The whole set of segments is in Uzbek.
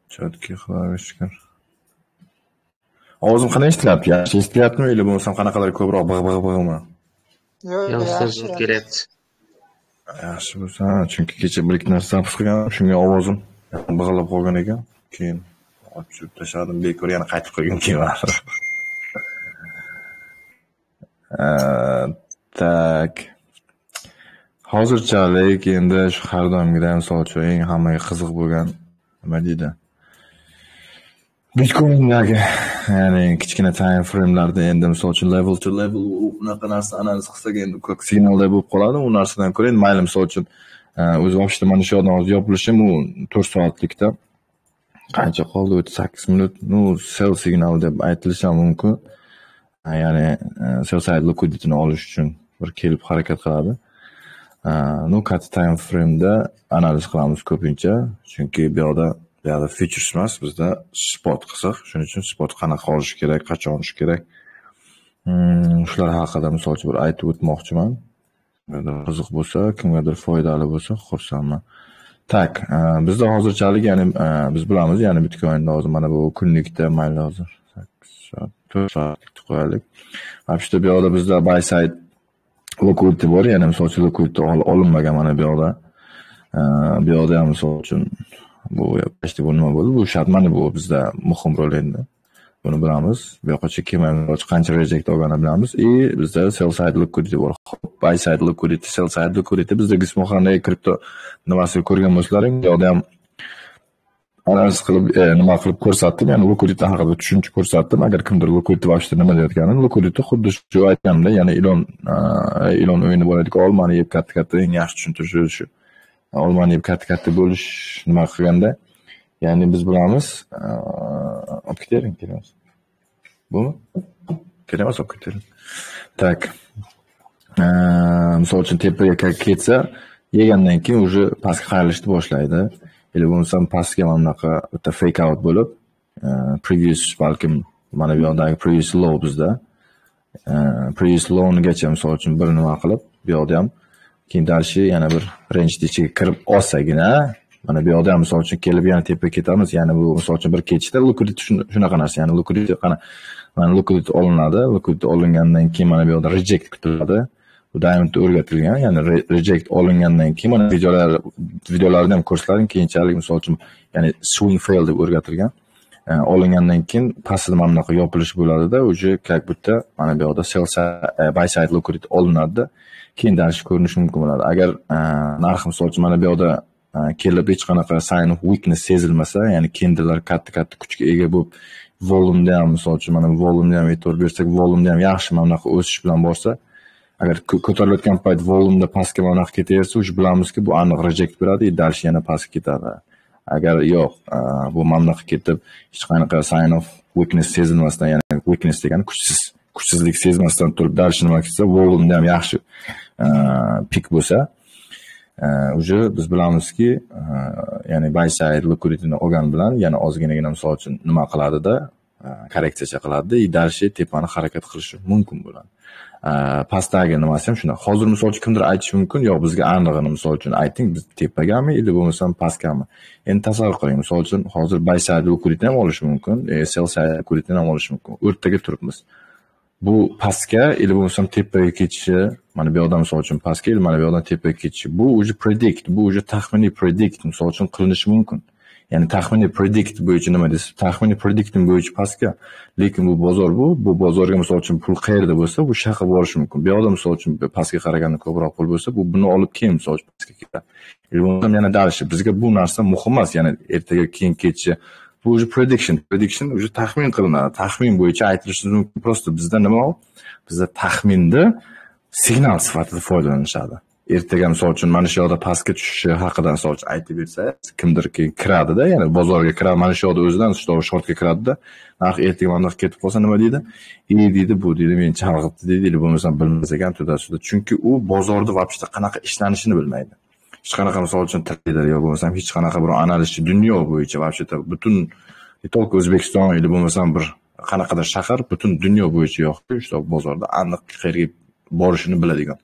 Chotki qilishgan. Ovozim qanday eshitilyapti? Yaxshi eshitilyaptimi yoki bo'lmasam qanaqadir ko'proq big'-big'-big'mi? Yaxshi kelyapti. Yaxshi bo'lsa, chunki kecha bir ikki narsa zapis qilgandim, shunga ovozim big'ilib qolgan ekan. Keyin ochib tashladim, bekor yana qaytib qo'ygim kelmadi. Tak. Hozirchalik endi shu har doimgidek misol uchun eng hammaga qiziq bo'lgan nima deydi? Bitcoin'dagi ya'ni kichkina time frame'larda endi misol uchun level to level unaqa narsa analiz qilsak endi ko'k signallar bo'lib qoladi. U narsadan ko'ra endi mayli misol uchun o'zi vobshta mana shu yerdan hozir yopilishim u 4 soatlikda qancha qoldi? 8 minut. Nu sell signal deb aytilishi mumkin. Ya'ni sell side liquidity'ni olish uchun bir kelib harakat qiladi. Nu cut time frame'da analiz qilamiz ko'pincha, chunki bu yerda futures emas, bizda spot qilsak, shuning uchun spot qanaqa olish kerak, qachon olish kerak. Shular haqida misol uchun bir aytib o'tmoqchiman. Qiziq bo'lsa, kimgadir foydali bo'lsa, xursandman. Tak, bizda hozirchalik, ya'ni biz bilamiz, ya'ni Bitcoin'da hozir mana bu kunlikda mayli hozir 8 soat, 4 soatlikda qo'yaylik. Vobshta bu yerda bizda buy side liquidity bor, ya'ni misol uchun liquidity olinmagan mana bu yerda. Bu yerda ham misol uchun bu işte bu nima bo'ldi? Bu shart mana bu bizda muhim rol endi. Buni bilamiz. Bu yoqqa kelmaymiz, qancha reject olganini bilamiz. Bizda sell side liquidity bor. Buy side liquidity, sell side liquidity bizda gizmoxonadagi kripto nimasini ko'rgan bo'lsalaring, bu yerda ham analiz qilib nima qilib ko'rsatdim, ya'ni liquidity haqida tushuncha ko'rsatdim. Agar kimdir liquidity vobshta nima deyotganini, liquidity xuddi shu aytganimda, ya'ni ilon o'yini bo'ladiku, olmani yeb katta eng yaxshi tushuntirish shu. Olmani yeb katta bo'lish nima qilganda, ya'ni biz bilamiz, olib ketering, kelamiz. Bumi? Kelamiz, olib ketering. Tak. Misol uchun tepaga ketsa, yegandan keyin уже pastga qarilishni boshlaydi. Yoki bo'lmasam pastga mana bunaqa bitta fake out bo'lib, previous balkim mana bu yerdagi previous low bizda. Previous low'gacha misol uchun bir nima qilib, bu yerda ham keyin dalshi yana bir range ichiga kirib olsagina, mana bu yerda ham misol uchun kelib yana tepaga ketamiz. Ya'ni bu misol uchun bir ketishda liquidity shunaqa narsa, ya'ni liquidity mana liquidity olinadi. Liquidity olingandan keyin mana bu yerda reject kutiladi. Bu Diamondda o'rgatilgan, ya'ni reject olingandan keyin mana videolarda ham ko'rsatdim, keyinchalik misol uchun ya'ni swing fail deb o'rgatilgan. Olingandan keyin pastda mana bunaqa yopilish bo'ladi-da, uje как будто mana bu yerda sell side buy side liquidity olinadi. Keyin dalish ko'rinishi mumkin bo'ladi. Agar narx misol uchun mana bu yerda kelib hech qanaqa sign of weakness sezilmasa, ya'ni candlelar katta kuchga ega bo'lib, volumda ham misol uchun mana volumda ham e'tibor bersak, volumda ham yaxshi mana bunaqa o'sish bilan borsa, agar ko'tarilayotgan payt volumda pastga mana bunaqa ketaversa, o'sha bilamizki, bu aniq reject beradi, dalish yana pastga ketadi. Agar yo'q, bu mana bunaqa ketib, hech qanaqa sign of weakness sezilmasdan, ya'ni weakness degani kuchsizlik sezmasdan turib dalish nima qilsa, volumda ham yaxshi pik bo'lsa, uje biz bilamizki, ya'ni buy side liquidityni olgan bilan yana ozginagina misol uchun nima qiladi-da, korreksiya qiladi-da, dalishi tepani harakat qilishi mumkin bo'ladi. Pastdagi nimasi ham shunday. Hozir misol uchun kimdir aytishi mumkin, yo'q bizga aniqini misol uchun ayting, biz tepagami yoki bo'lmasam pastgami. Endi tasavvur qiling, misol uchun hozir buy side liquidity ham olish mumkin, sell side liquidity ham olish mumkin. O'rtaga turibmiz. Bu pastga yoki bo'lmasam tepaga ketishi, mana bu yerdan misol uchun pastga, mana bu yerdan tepaga ketishi, bu uje predict, bu uje taxminiy predict misol uchun qilinishi mumkin. Ya'ni taxminiy predict bo'yicha nima deysiz? Taxminiy predicting bo'yicha pastga, lekin bu bozor bu bozorga misol uchun pul qayerda bo'lsa, bu shaxga borishi mumkin. Bu yerda misol uchun pastga qaraganda ko'proq pul bo'lsa, bu buni olib keyin misol uchun pastga ketadi. Ilm yana dalishi, bizga bu narsa muhim emas, ya'ni ertaga keyin ketishi. Bu uje prediction uje taxmin qilinadi. Taxmin bo'yicha aytilishi mumkin. Prosta bizda nima u? Bizda taxminda signal sifatida foydalanishadi. Ertaga misol uchun mana shu yerda pastga tushishi haqida misol uchun aytib bersa, kimdir keyin kiradi-da, ya'ni bozorga kiradi, mana shu yerda o'zidan shortga kiradi-da, narx ertaga mana ketib qolsa nima deydi? Deydi, bu deydi, men chalg'itdi deydi, bo'lmasa bilmas ekan tudasida. Chunki u bozorda vobshta qanaqa ishlanishini bilmaydi. Hech qanaqa misol uchun trader yo'q bo'lmasam hech qanaqa bir analistchi dunyo bo'yicha vobshta butun только O'zbekiston yoki bo'lmasam bir qanaqadir shahar butun dunyo bo'yicha yo'q, shu bozorda aniq qayerga borishini biladigan.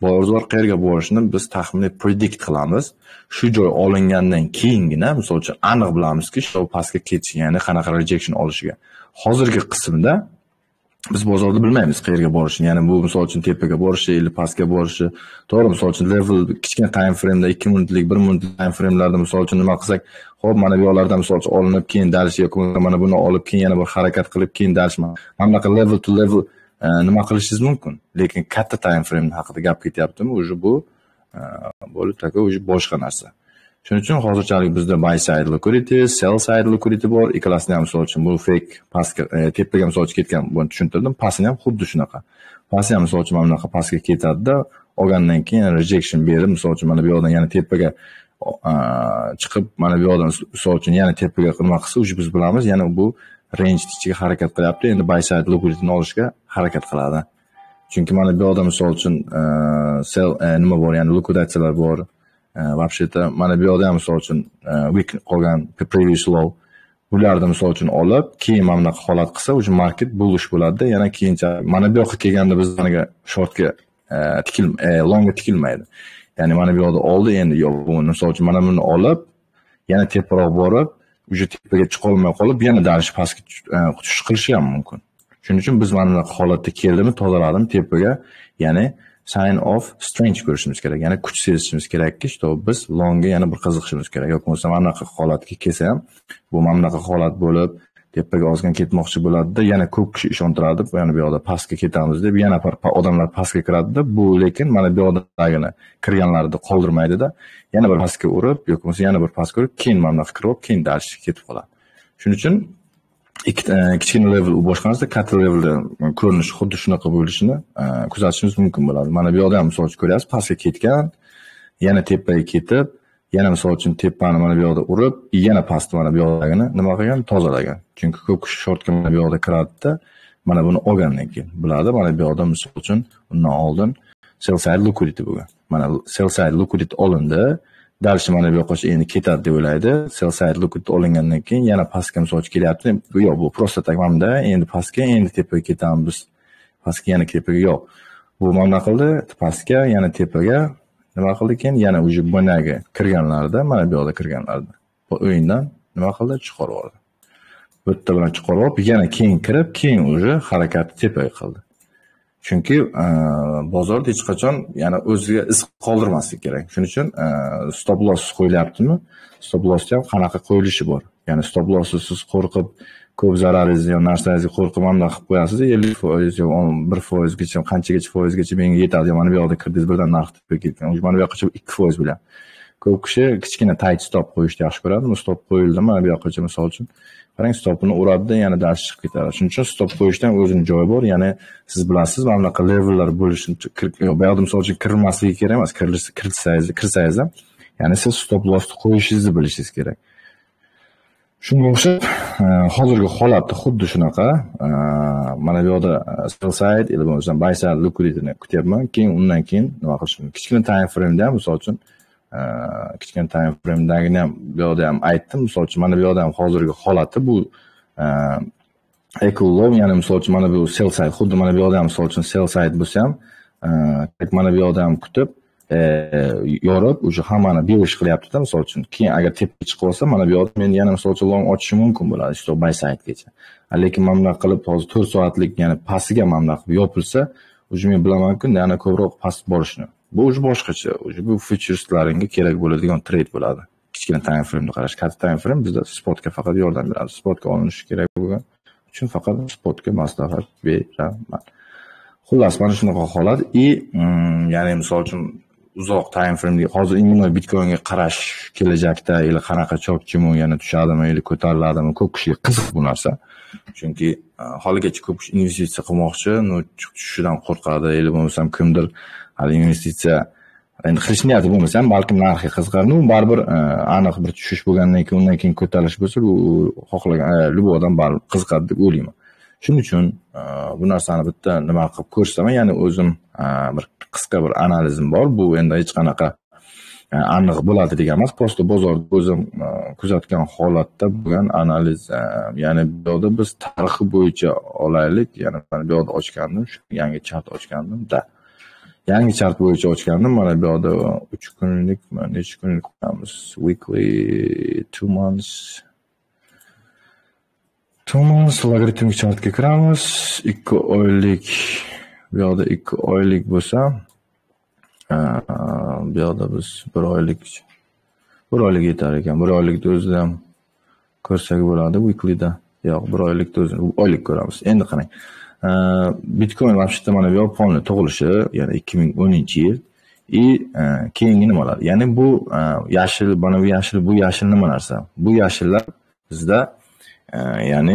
bozor qayerga borishini biz taxminiy predict qilamiz. Shu joy olingandan keyingina, misol uchun aniq bilamizki, shu pastga ketishi, ya'ni qanaqa rejection olishiga. Hozirgi qismda biz bozorda bilmaymiz qayerga borishini. Ya'ni bu misol uchun tepaga borishi, yoki pastga borishi. To'g'ri, misol uchun level kichkina time frame'da 2 minutlik, 1 minutlik time frame'larda misol uchun nima qilsak, xo'p, mana bu yoqlardan misol uchun olinib, keyin dalish yoki mana buni olib, keyin yana bir harakat qilib, keyin dalish. Mana bunaqa level to level nima qilishingiz mumkin. Lekin katta time frame haqida gap ketyaptimi? O'zi bu bo'lib taka o'zi boshqa narsa. Shuning uchun hozirchalik bizda buy side liquidity, sell side liquidity bor. Ikkalasini ham misol uchun bu fake pastga tepaga misol uchun ketgan buni tushuntirdim. Pastini ham xuddi shunaqa. Pastni ham misol uchun mana bunaqa pastga ketadi-da, olgandan keyin rejection berib, misol uchun mana bu yoqdan yana tepaga chiqib, mana bu yoqdan misol uchun yana tepaga nima qilsa, o'sha biz bilamiz, yana bu range ichiga harakat qilyapti. Endi buy side liquidityni olishga harakat qiladi. Chunki mana bu yoqda misol uchun sell nima bor, ya'ni liquidatsiyalar bor. Вообще-то mana bu yoqda ham misol uchun week qolgan previous low bularni misol uchun olib, keyin mana bunaqa holat qilsa, o'sha market bullish bo'ladi-da, yana keyinchalik mana bu yoqqa kelganda biz managa shortga longga tikilmaydi. Ya'ni mana bu yoqda oldi, endi yo'q, misol uchun mana buni olib, yana teparoq borib, o'sha tepaga chiqa olmay qolib, yana dalish pastga tushish qilishi ham mumkin. Shuning uchun biz mana bunaqa holatda keldimi, tozaladimi tepaga, ya'ni sign of strength ko'rishimiz kerak. Ya'ni kuch sezishimiz kerakki, biz longga yana bir qiziqishimiz kerak. Yo'q bo'lmasa mana bunaqa holatga kelsa ham, bu mana bunaqa holat bo'lib, tepaga ozgina ketmoqchi bo'ladi-da, yana ko'p kishi ishontiradi, yana bu yoqda pastga ketamiz deb, yana odamlar pastga kiradi-da, bu lekin mana bu yoqdagini kirganlarni qoldirmaydi-da, yana bir pastga urib, yo'q bo'lmasa yana bir pastga urib, keyin mana bunaqa kirib, keyin dalish ketib qoladi. Shuning uchun kichkina level u boshqa narsa, katta levelda ko'rinish xuddi shunaqa bo'lishini kuzatishimiz mumkin bo'ladi. Mana bu yoqda ham misol uchun ko'ryapsiz, pastga ketgan, yana tepaga ketib, yana misol uchun tepani mana bu yoqda urib, yana pastni mana bu yoqdagini nima qilgan? Tozalagan. Chunki ko'p kishi shortga mana bu yoqda kiradi-da, mana buni olgandan keyin biladi, mana bu yoqda misol uchun undan oldin sell side liquidity bo'lgan. Mana sell side liquidity olindi, dalish mana bu yoqqa endi ketadi deb o'ylaydi. Sell side liquidity olingandan keyin yana pastga misol uchun kelyapti. Yo'q, bu prosta takmamda, endi pastga, endi tepaga ketamiz. Pastga yana tepaga yo'q. Bu mana qildi, pastga, yana tepaga nima qildi keyin? Yana o'sha bonaga kirganlarda, mana bu yoqda kirganlarda bu o'yindan nima qildi? Chiqarib oldi. Bu yerda bilan chiqarib olib, yana keyin kirib, keyin o'sha harakatni tepaga qildi. Chunki bozorda hech qachon yana o'ziga iz qoldirmaslik kerak. Shuning uchun stop loss qo'yilyaptimi? Stop lossni ham qanaqa qo'yilishi bor. Ya'ni stop lossni siz qo'rqib, ko'p zararingizni yoki narsangizga qo'rqib mana qilib qo'yasiz, 50% yoki 1% gacha, qanchagacha foizgacha menga yetadi. Mana bu yoqda kirdingiz, birdan narx tepaga ketgan. Mana bu yoqqacha 2% bilan. Ko'p kishi kichkina tight stop qo'yishni yaxshi ko'radi. Bu stop qo'yildi, mana bu yoqqacha misol uchun qarang, stopini uradi, yana dars chiqib ketadi. Shuning uchun stop qo'yishdan o'zining joyi bor. Ya'ni siz bilasiz, mana bunaqa levellar bo'lishini, bu yoqda misol uchun kirilmasligi kerak emas, kirsangiz ham, ya'ni siz stop lossni qo'yishingizni bilishingiz kerak. Shunga o'xshab, hozirgi holatda xuddi shunaqa, mana bu yoqda sell side yoki bo'lmasa buy side liquidityni kutyapman. Keyin undan keyin nima qilishim? Kichkina time frame'da ham misol uchun kichkina time frame'dagini ham bu yoqda ham aytdim. Misol uchun mana bu yoqda ham hozirgi holati bu equal low, ya'ni misol uchun mana bu sell side, xuddi mana bu yoqda ham misol uchun sell side bo'lsa ham, mana bu yoqda ham kutib, yorib, o'sha hammani bevish qilyapti-da, misol uchun. Keyin agar tepaga chiqib olsa, mana bu yoqda men yana misol uchun long ochishim mumkin bo'ladi, shu buy sidegacha. Lekin mana bunaqa qilib hozir 4 soatlik, ya'ni pastiga mana bunaqa qilib yopilsa, o'sha men bilaman-ku, yana ko'proq past borishni. Bu o'zi boshqacha, o'zi bu futuristlaringga kerak bo'ladigan trade bo'ladi. Kichkina time frame'ni qarash, katta time frame bizda spotga faqat yordam beradi. Spotga olinishi kerak bo'lgan uchun faqat spotga maslahat beraman. Xullas, mana shunaqa holat. Ya'ni misol uchun uzoq time frame, hozir umuman Bitcoinga qarash kelajakda yoki qanaqa chokchimi, yana tushadimi yoki ko'tariladimi, ko'p kishiga qiziq bu narsa. Chunki haligacha ko'p kishi investitsiya qilmoqchi, tushishidan qo'rqadi, yoki bo'lmasam kimdir hali investitsiya endi qilish niyati bo'lmasa ham balkim narxga qiziqardi. U baribir aniq bir tushish bo'lgandan keyin, undan keyin ko'tarilish bo'lsa, u xohlagan bu odam baribir qiziqadi deb o'ylayman. Shuning uchun bu narsani bitta nima qilib ko'rsaman, ya'ni o'zim bir qisqa bir analizim bor. Bu endi hech qanaqa aniq bo'ladi degan emas, prosta bozorda o'zim kuzatgan holatda bo'lgan analiz. Ya'ni bu yerda biz tarixi bo'yicha olaylik, ya'ni men bu yerda ochgandim, shu yangi chat ochgandim-da. yangi chart bo'yicha ochgandim. Mana bu yerda 3 kunlik, necha kunlik qilamiz? Weekly, 2 months. 2 months logaritmik chartga kiramiz. 2 oylik, bu yerda 2 oylik bo'lsa, bu yerda biz 1 oylik yetar ekan. 1 oylikda o'zida ham ko'rsak bo'ladi weeklyda. Yo'q, 1 oylikda o'zini oylik ko'ramiz. Endi qarang. Bitcoin вообще-то mana bu yer polni tug'ilishi, ya'ni 2010-yil keyingi nimalar. Ya'ni bu yashil, mana bu yashil nima narsa? Bu yashillar bizda ya'ni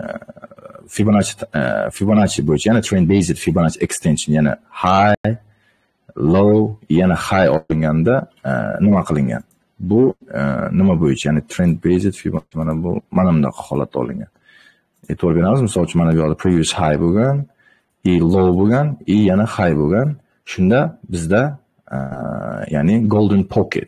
Fibonacci bo'yicha, ya'ni trend based Fibonacci extension, ya'ni high, low, yana high olinganda nima qilingan? Bu nima bo'yicha, ya'ni trend based Fibonacci mana bunaqa holatda olingan. E'tibor beramiz. Misol uchun mana bu yerda previous high bo'lgan, low bo'lgan, yana high bo'lgan. Shunda bizda ya'ni golden pocket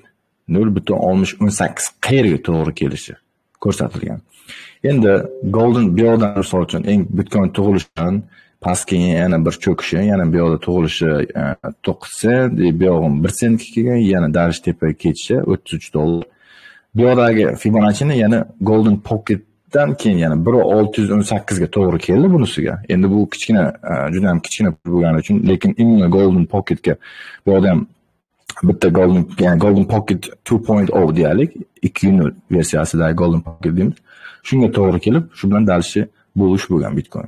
0.18 qayerga to'g'ri kelishi ko'rsatilgan. Endi golden bu yerda misol uchun eng Bitcoin tug'ilishidan pastga yana bir cho'kishi, yana bu yerda tug'ilishi 9 sent, bu yog'im 1 sentga kelgan, yana darish tepaga ketishi $33. Bu yerdagi Fibonacci'ni yana golden pocket dan keyin yana 1.618 ga to'g'ri keldi bunisiga. Endi bu kichkina, juda ham kichkina bo'lgani uchun, lekin imенно golden pocket ga bu yerda ham bitta golden pocket 2.0 deyalik, 2.0 versiyasidagi golden pocket deymiz. Shunga to'g'ri kelib, shu bilan dalishi bo'lish bo'lgan Bitcoin.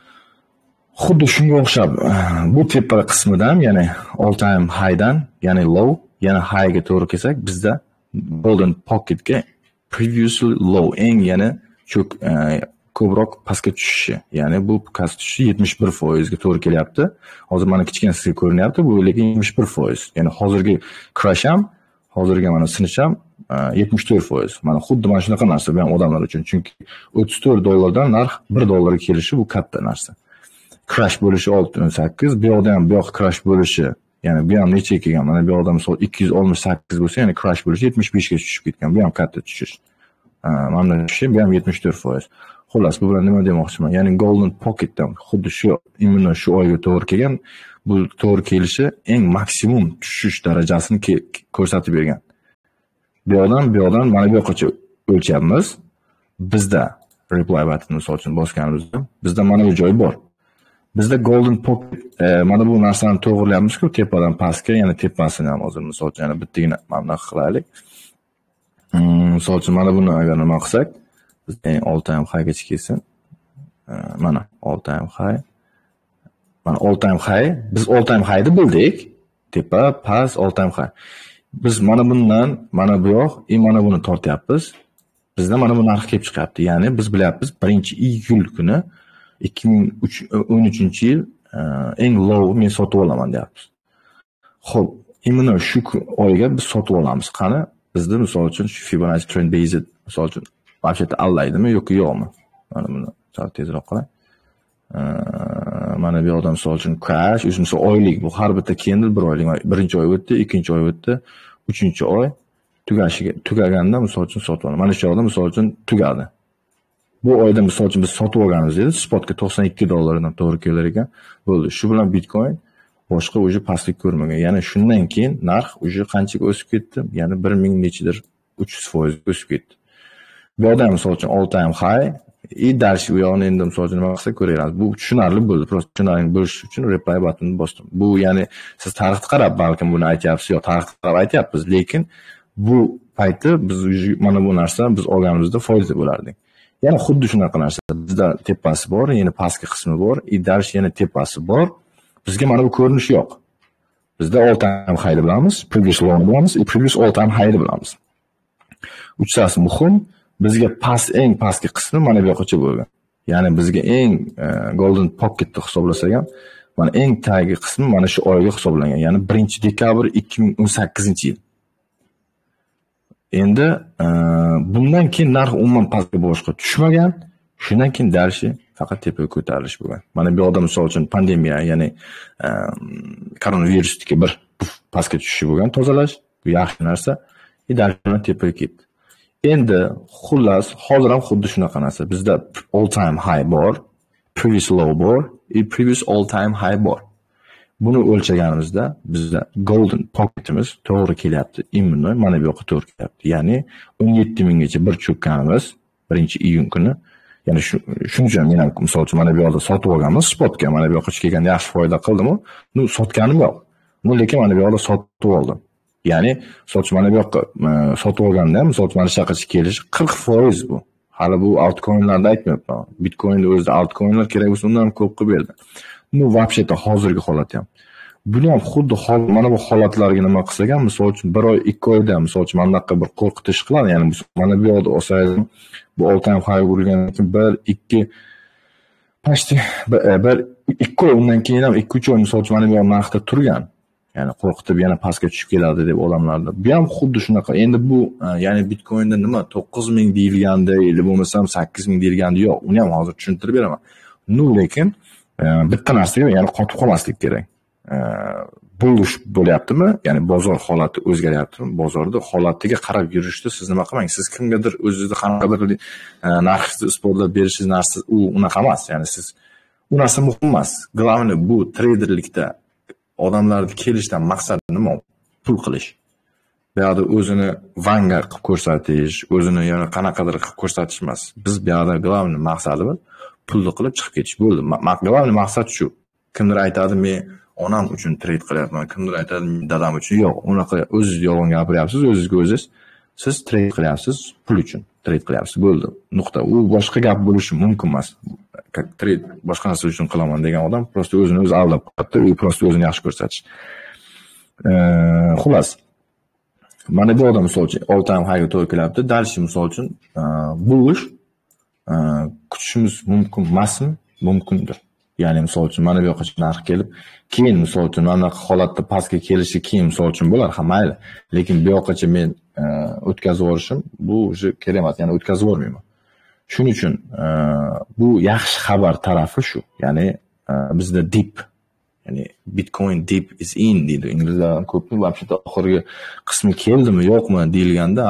Xuddi shunga o'xshab, bu tepa qismidan, ya'ni all time high dan, ya'ni low, yana high ga to'g'ri kelsak, bizda golden pocket ga previously low, eng yana ko'proq pastga tushishi, ya'ni bu pastga tushishi 71% ga to'g'ri kelyapti. Hozir mana kichkina sizga ko'rinyapti, bu lekin 71%. Ya'ni hozirgi crash ham, hozirgi mana sinish ham 74%. Mana xuddi mana shunaqa narsa bu ham odamlar uchun, chunki $34 narx $1 ga kelishi bu katta narsa. Crash bo'lishi 6.18, bu yoqda ham bu yoq crash bo'lishi, ya'ni bu ham necha kelgan? Mana bu yoqda misol 268 bo'lsa, ya'ni crash bo'lishi 75 ga tushib ketgan. Bu ham katta tushish. Mana shu bu ham 74%. Xullas, bu bilan nima demoqchiman? Ya'ni golden pocketdan xuddi shu imенно shu oyga to'g'ri kelgan, bu to'g'ri kelishi eng maksimum tushish darajasini ko'rsatib bergan. Bu yoqdan mana bu yoqqacha o'lchayapmiz. Bizda reply button misol uchun bosganimizda, bizda mana bu joy bor. Bizda golden pocket mana bu narsani to'g'rilayapmiz-ku, tepadan pastga, ya'ni tepasini ham hozir misol uchun yana bittagina mana qilaylik. Misol uchun mana buni agar nima qilsak, bizning all time high gacha kelsin. Mana all time high. Mana all time high, biz all time high ni bildik. Tepa, past, all time high. Biz mana bundan, mana bu yoq, mana buni tortyapmiz. Bizda mana bu narx kelib chiqyapti. Ya'ni biz bilyapmiz 1-iyul kuni 2013-yil eng low men sotib olaman deyapmiz. Xo'p, imенно shu oyga biz sotib olamiz. Qani bizda misol uchun shu Fibonacci trend based misol uchun вообще-то allaydimi yoki yo'qmi? Mana buni sal tezroq qilay. Mana bu yoqda misol uchun crash, misol oylik, bu har bitta candle 1 oylik. Birinchi oy o'tdi, ikkinchi oy o'tdi, uchinchi oy tugaganda misol uchun sotib olaman. Mana shu yoqda misol uchun tugadi. Bu oyda misol uchun biz sotib olganimiz edi, spotga $92 dan to'g'ri kelar ekan. Bo'ldi. Shu bilan Bitcoin boshqa o'zi pastlik ko'rmagan. Ya'ni shundan keyin narx o'zi qanchaga o'sib ketdi? Ya'ni 1000 nechidir 300% o'sib ketdi. Bu yerda misol uchun all time high, darish u yoqni endi misol uchun nima qilsa ko'ramiz. Bu tushunarli bo'ldi. Prosta tushunarli bo'lish uchun reply buttonini bosdim. Bu ya'ni siz tarixni qarab balkim buni aytyapsiz yo tarixni qarab aytyapmiz, lekin bu paytda biz mana bu narsa biz olganimizda foyda bo'lardi. Yana xuddi shunaqa narsa. Bizda tepasi bor, yana pastki qismi bor, darish yana tepasi bor. Bizga mana bu ko'rinish yo'q. Bizda all time high bilamiz, previous low bilamiz, previous all time high bilamiz. Uchtasi muhim. Bizga eng pastki qismi mana bu yoqcha bo'lgan. Ya'ni bizga eng golden pocket deb hisoblasak ham, mana eng tagi qismi mana shu oyga hisoblangan. Ya'ni 1-dekabr 2018-yil. Endi bundan keyin narx umuman pastga boshqa tushmagan, shundan keyin darishi faqat tepaga ko'tarilish bo'lgan. Mana bu odam misol uchun pandemiya, ya'ni koronavirusdagi bir pastga tushishi bo'lgan, tozalash, bu yaxshi narsa. Darishi tepaga ketdi. Endi xullas hozir ham xuddi shunaqa narsa. Bizda all time high bor, previous low bor, previous all time high bor. Buni o'lchaganimizda bizda golden pocketimiz to'g'ri kelyapti. Immuniy mana bu yoqqa to'g'ri kelyapti. Ya'ni 17 minggacha bir cho'kkanimiz 1-iyun kuni. Ya'ni shuning uchun men ham misol uchun mana bu yoqda sotib olganmiz spotga. Mana bu yoqqa kelganda yaxshi foyda qildimi? Sotganim yo'q. Lekin mana bu yoqda sotib oldim. Ya'ni misol mana bu yoqqa sotib olganda, misol mana shu yoqqa kelish 40% bu. Hali bu altcoin'larda aytmayapman. Bitcoin'da o'zida altcoin'lar kerak bo'lsa undan ham ko'p qilib berdi. Вообще-то hozirgi holat ham. Buni ham xuddi mana bu holatlarga nima qilsak ham, misol uchun 1 oy, 2 oyda, misol uchun mana bunaqa bir qo'rqitish qiladi. Ya'ni mana bu yoqda olsangiz, bu all time high bo'lgandan keyin 1-2 почти 1-2 oy undan keyin ham 2-3 oy misol uchun mana bu yoq narxda turgan. Ya'ni qo'rqitib yana pastga tushib keladi deb odamlarda. Bu ham xuddi shunaqa. Endi bu ya'ni Bitcoin'da nima 9000 deyilganda, yoki bo'lmasam 8000 deyilganda yo'q. Uni ham hozir tushuntirib beraman. Lekin bitta narsaga ya'ni qotib qolmaslik kerak. Bulush bo'lyaptimi? Ya'ni bozor holati o'zgaryaptimi? Bozorda holatiga qarab yurishda siz nima qilmang? Siz kimgadir o'zingizni qanaqadir narxingizni isbotlab berishingiz narsa unaqa emas. Ya'ni siz u narsa muhim emas. Glavni bu treyderlikda odamlarni kelishdan maqsad nima? Pul qilish. Bu yerda o'zini vangar qilib ko'rsatish, o'zini yana qanaqadir qilib ko'rsatish emas. Biz bu yerda glavni maqsadi pulni qilib chiqib ketish bo'ldi. Glavni maqsad shu. Kimdir aytadi, men onam uchun trade qilyapman, kimdir aytadi, dadam uchun. Yo'q, unaqa o'zingiz yolg'on gapiryapsiz, o'zingizga o'zingiz. Siz trade qilyapsiz, pul uchun trade qilyapsiz, bo'ldi. Nuqta. U boshqa gap bo'lishi mumkin emas. Trade boshqa narsa uchun qilaman degan odam prosta o'zini o'zi aldab qo'yadi, u prosta o'zini yaxshi ko'rsatish. Xullas. Mana bu odam misol uchun all time high ga to'g'ri kelyapti. Dalshi misol uchun bulush kutishimiz mumkin emasmi? Mumkindir. Ya'ni misol uchun mana bu yoqqa narx kelib, keyin misol uchun mana bu holatda pastga kelishi keyin misol uchun bo'lar, ha mayli. Lekin bu yoqqacha men o'tkazib yuborishim bu kerak emas, ya'ni o'tkazib yubormayman. Shuning uchun bu yaxshi xabar tarafi shu. Ya'ni bizda dip, ya'ni Bitcoin dip is in deydi. Inglizlar ko'pmi вообще-то oxirgi qismi keldimi, yo'qmi deyilganda,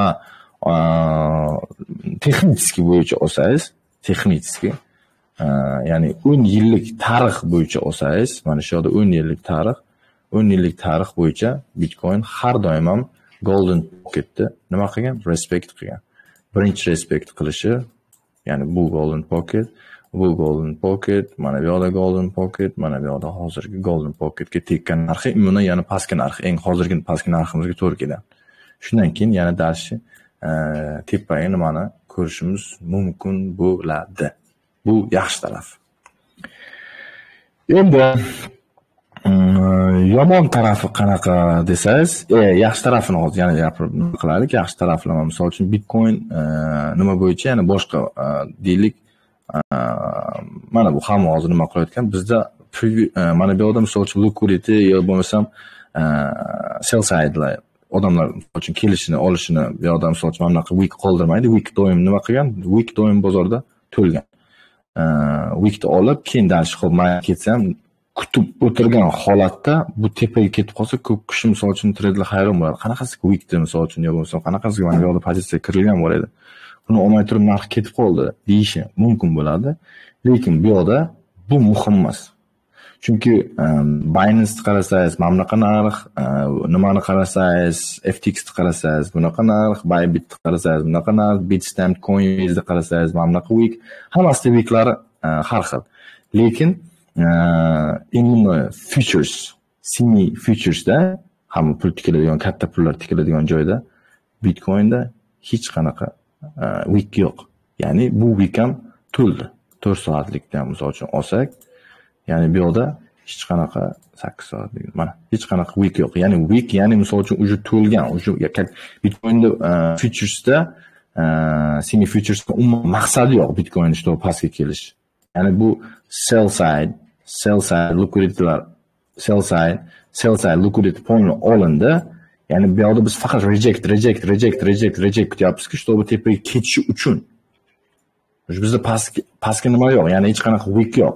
texnik bo'yicha olsangiz, texnik ya'ni 10 yillik tarix bo'yicha olsangiz, mana shu yerda 10 yillik tarix bo'yicha Bitcoin har doim ham golden pocketni nima qilgan? Respect qilgan. Birinchi respect qilishi, ya'ni bu golden pocket, mana bu yoqda golden pocket, mana bu yoqda hozirgi golden pocketga tekkan narxi, immuniy yana pastki narxi, eng hozirgi pastki narximizga to'g'ri keladi. Shundan keyin yana dalshi tepaga nimani ko'rishimiz mumkin bo'ladi. Bu yaxshi taraf. Endi yomon tarafi qanaqa desangiz, yaxshi tarafini hozir yana gapirib qilaylik. Yaxshi taraflama misol uchun Bitcoin nima bo'yicha, ya'ni boshqa deylik, mana bu hamma hozir nima qilayotgan, bizda mana bu yerda misol uchun liquidity yoki bo'lmasam sell side'lar odamlar misol uchun kelishini, olishini bu yerda misol uchun mana week qoldirmaydi. Week doim nima qilgan? Week doim bozorda to'lgan. Weekni olib, keyin dalshi qilib men ketsam, kutib o'tirgan holatda bu tepaga ketib qolsa, ko'p kishi misol uchun traderlar hayron bo'ladi. Qanaqasiga weekda misol uchun yo bo'lmasa qanaqasiga mana bu yoqda pozitsiya kirilgan bo'ladi. Buni olmay turib narx ketib qoldi deyishi mumkin bo'ladi. Lekin bu yoqda bu muhim emas. Chunki Binance qarasangiz, mamlaqa narx, nimani qarasangiz, FTX qarasangiz, bunaqa narx, Bybit qarasangiz, bunaqa narx, Bitstamp, Coinbase qarasangiz, mamlaqa week, hammasi weeklari har xil. Lekin immuniy futures, semi futuresda hamma pul tikiladigan, katta pullar tikiladigan joyda Bitcoinda hech qanaqa week yo'q. Ya'ni bu week ham to'ldi. 4 soatlikdan misol uchun olsak, ya'ni bu yoqda hech qanaqa 8 soat mana hech qanaqa week yo'q. Ya'ni week, ya'ni misol uchun uje to'lgan, uje Bitcoinda futuresda semi futuresda umuman maqsadi yo'q Bitcoin ishto pastga kelish. Ya'ni bu sell side liquiditylar, sell side liquidity point olindi. Ya'ni bu yoqda biz faqat reject kutyapmizki, ishto bu tepaga ketishi uchun. Bizda pastga nima yo'q, ya'ni hech qanaqa week yo'q.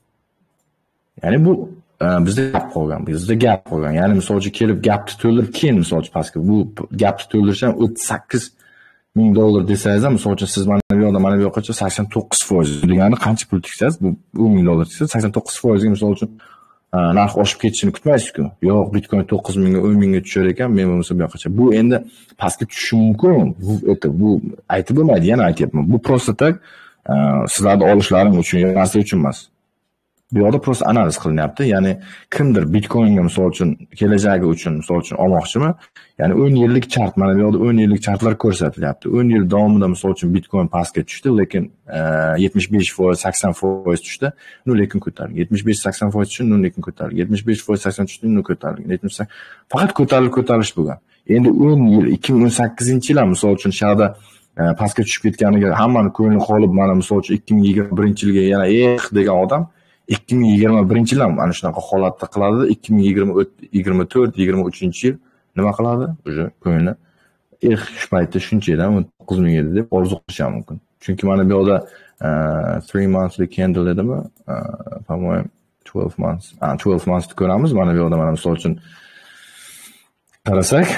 Ya'ni bu bizda gap qolgan. Ya'ni misol uchun kelib gapni to'ldirib, keyin misol uchun pastga bu gapni to'ldirish ham $38,000 desangiz ham, misol uchun siz mana bu yoqqacha 89% degani qancha pul tiksangiz, bu $10,000 tiksangiz 89% ga misol uchun narx oshib ketishini kutmaysiz-ku. Yo'q, Bitcoin 9 mingga, 10 mingga tushar ekan, men bo'lmasa bu yoqqacha. Bu endi pastga tushishi mumkin. Bu aytib bo'lmaydi, yana aytyapman. Bu prosta tak sizlarni olishlaring uchun, narsa uchun emas. Bu yoqda prosta analiz qilinyapti. Ya'ni kimdir Bitcoinga misol uchun kelajagi uchun misol uchun olmoqchimi? Ya'ni 10 yillik chart, mana bu yoqda 10 yillik chartlar ko'rsatilyapti. 10 yil davomida misol uchun Bitcoin pastga tushdi, lekin 75%, 80% tushdi, lekin ko'tarildi. 75-80% tushdi, lekin ko'tarildi. 75%, 80 tushdi, ko'tarildi. Faqat ko'tarilish bo'lgan. Endi 10 yil 2018-yil ham misol uchun shahada pastga tushib ketganiga hammani ko'ngli qolib, mana misol uchun 2021-yilga yana degan odam 2021-yil ham ana shunaqa holatda qiladi. 2024-23-yil nima qiladi? O'sha ko'ngli shu paytda shuncha edi, 9 ming edi deb orzu qilishi mumkin. Chunki mana bu yoqda 3 monthly candle dedimi? По-моему 12 months. 12 months ko'ramiz. Mana bu yoqda mana misol uchun qarasak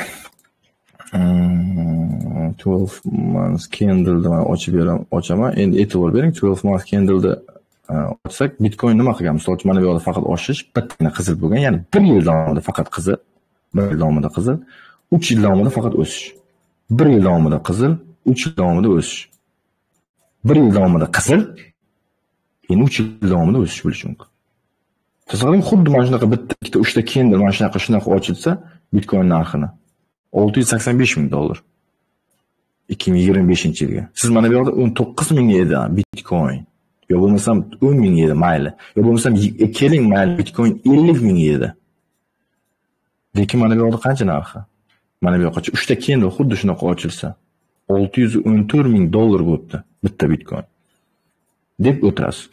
12 months candle da ochaman. Endi e'tibor bering, 12 months candle da ochsak, Bitcoin nima qilgan? Misol uchun mana bu yoqda faqat oshish, bittagina qizil bo'lgan. Ya'ni 1 yil davomida faqat qizil, 1 yil davomida qizil, 3 yil davomida faqat o'sish. 1 yil davomida qizil, 3 yil davomida o'sish. 1 yil davomida qizil, endi 3 yil davomida o'sish bo'lishi mumkin. Tasavvuring, xuddi mana shunaqa bitta, ikkita, uchta candle mana shunaqa ochilsa, Bitcoin narxini $685,000 2025-yilga. Siz mana bu yoqda 19 ming edi Bitcoin. Yo bo'lmasam 10 ming edi, mayli. Yo bo'lmasam keling mayli, Bitcoin 50 ming edi. Lekin mana bu yoqda qancha narxi? Mana bu yoqqa uchta candle xuddi shunaqa ochilsa, $614,000 bo'libdi bitta Bitcoin. Deb o'tirasiz.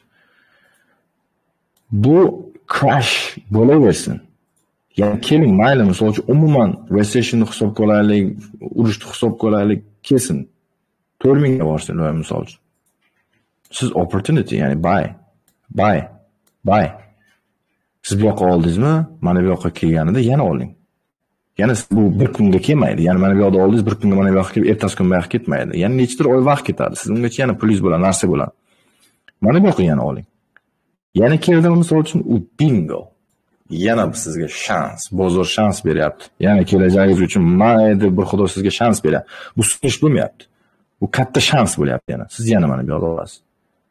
Bu crash bo'laversin. Ya'ni keling mayli, misol uchun umuman recession hisobga olaylik, urushni hisobga olaylik, kesin 4 mingga borsin misol uchun. Siz opportunity, ya'ni buy. Siz bu yoqqa oldingizmi? Mana bu yoqqa kelganida yana oling. Ya'ni bu bir kunga kelmaydi. Ya'ni mana bu yoqda oldingiz, bir kunga mana bu yoqqa kelib, ertasi kun bu yoqqa ketmaydi. Ya'ni nechidir oy vaqt ketadi. Siz ungacha yana pulingiz bo'ladi, narsa bo'ladi. Mana bu yoqqa yana oling. Yana keldi misol uchun u bingo. Yana sizga shans, bozor shans beryapti. Yana kelajagingiz uchun mayli bir xudo sizga shans beryapti. Bu ish bo'lmayapti. Bu katta shans bo'lyapti yana. Siz yana mana bu yoqda olasiz.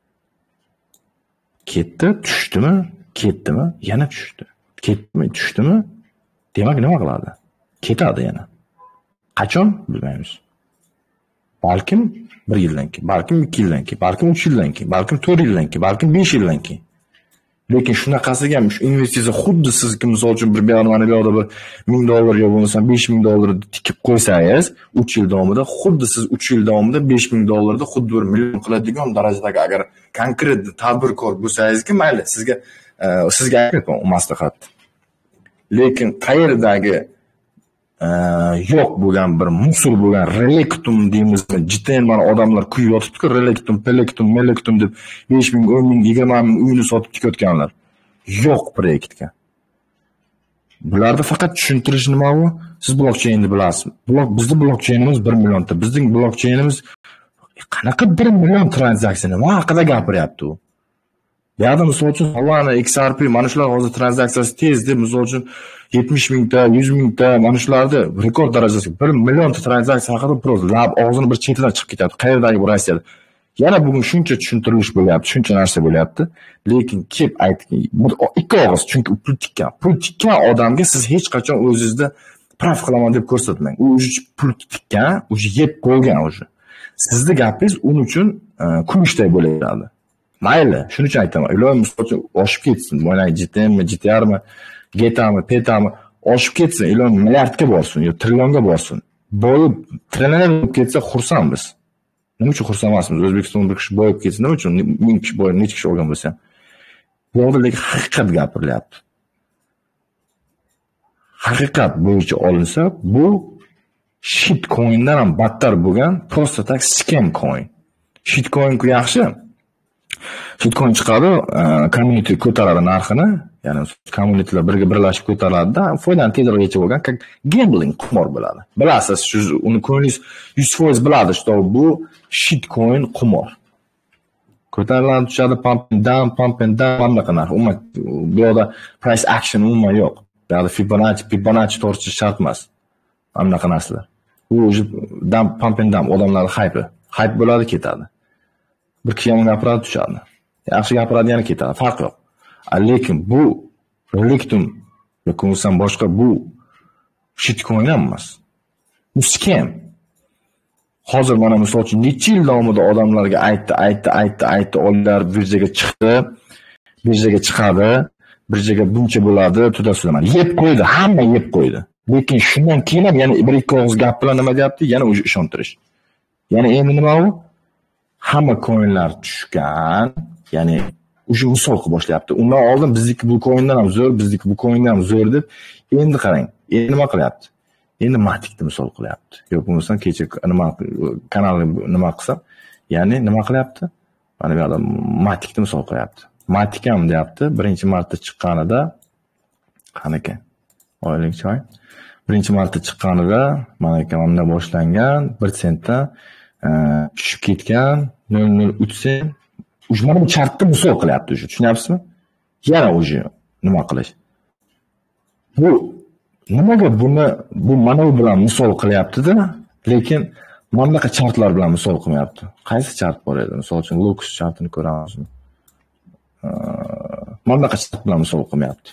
Ketdi, tushdimi? Ketdimi? Yana tushdi. Ketdimi? Tushdimi? Demak, nima qiladi? Ketadi yana. Qachon? Bilmaymiz. Balkim 1 yildan keyin, balkim 2 yildan keyin, balkim 3 yildan keyin, balkim 4 yildan keyin, balkim 5 yildan keyin. Lekin shunaqasiga ham shu investitsiya xuddi sizga misol uchun bir mana bu yoqda bir $1000 yo bo'lmasa $5000 tikib qo'ysangiz, 3 yil davomida xuddi siz 3 yil davomida $5000 xuddi bir million qiladigan darajadagi agar konkret tadbirkor bo'lsangizki, mayli, sizga maslahat. Lekin qayerdagi yo'q bo'lgan bir musor bo'lgan relektum deymizmi, jiten mana odamlar kuyib yotibdi-ku, relektum, pelektum, melektum deb 5 ming, 10 ming, 20 ming uyini sotib tikayotganlar. Yo'q proyektga. Bularda faqat tushuntirish nima u? Siz blockchainni bilasizmi? Bizning blockchainimiz 1 millionta. Bizning blockchainimiz qanaqa 1 million tranzaksiya? Nima haqida gapiryapti u? Yo'qda misol uchun Solana, XRP mana shular hozir tranzaksiyasi tez deb misol uchun 70 mingta, 100 mingta mana shularni rekord darajasiga 1 millionta tranzaksiya haqida proz lab og'zini bir chetidan chiqib ketadi. Qayerdagi bu Rossiyada. Yana bugun shuncha tushuntirilish bo'lyapti, shuncha narsa bo'lyapti. Lekin kelib aytgan, ikki og'iz, chunki pul tikkan odamga siz hech qachon o'zingizda praf qilaman deb ko'rsatmang. U pul tikkan, yeb qo'ygan o'sha. Sizning gapingiz uning uchun kulishday bo'laveradi. Mayli, shuning uchun aytaman. Iloyim misol uchun oshib ketsin. Mana GTM, GTRmi, Getami, Petami oshib ketsin, iloyim milliardga borsin, yo trillionga borsin. Boyib trillion bo'lib ketsa xursand biz. Nima uchun xursand emasmiz? O'zbekistonda bir kishi boyib ketsa, nima uchun 1000 kishi boyib, necha kishi olgan bo'lsa ham. Bu yerda lekin haqiqat gapirilyapti. Haqiqat bo'yicha olinsa, bu shit coindan ham battar bo'lgan prosta tak scam coin. Shit coin ku yaxshi. Shitcoin chiqadi, community ko'taradi narxini, ya'ni communitylar birlashib ko'taradi-da, foydani tezroqgacha bo'lgan, gambling, qimor bo'ladi. Bilasiz, uni ko'nglingiz 100% biladi, что bu shitcoin qimor. Ko'tariladi, tushadi, pump and down, bunaqa narx. Umuman bu yerda price action umuman yo'q. Bu yerda Fibonacci to'g'ri shart emas. Bunaqa narsalar. Bu o'zi pump and down odamlar hype bo'ladi, ketadi. Bir kishi yomon gapiradi, tushadi. Yaxshi gapiradi, yana ketadi. Farq yo'q. Lekin bu Relictum yoki bo'lmasam boshqa bu shitcoin emas. Bu scam. Hozir mana misol uchun necha yil davomida odamlarga aytdi, oylar birjaga chiqdi, birjaga chiqadi, birjaga buncha bo'ladi, tudasizlar. Yeb qo'ydi, hamma yeb qo'ydi. Lekin shundan keyin ham yana bir ikki og'iz gap bilan nima deyapti? Yana o'zi ishontirish. Yana endi nima u? Hamma coinlar tushgan, ya'ni o'sha misol qilib boshlayapti. Undan oldin bizniki bu coindan ham zo'r, bizniki bu coindan ham zo'r deb endi qarang. Endi nima qilyapti? Endi Matikni misol qilyapti. Yo'q bo'lmasa kecha nima kanalni nima qilsam, ya'ni nima qilyapti? Mana bu yerda Matikni misol qilyapti. Matik ham deyapti, 1-marta chiqqanida qanaqa? Oylik choy. 1-marta chiqqanida mana ekanimda boshlangan 1 sentdan tushib ketgan 0.03 sent. Uj mana bu chartni misol qilyapti o'sha. Tushunyapsizmi? Yana o'sha nima qilish. Bu nimaga bu mana bu bilan misol qilyapti-da, lekin mana bunaqa chartlar bilan misol qilmayapti. Qaysi chart bor edi? Misol uchun Lux chartini ko'ramizmi? Mana bunaqa chart bilan misol qilmayapti.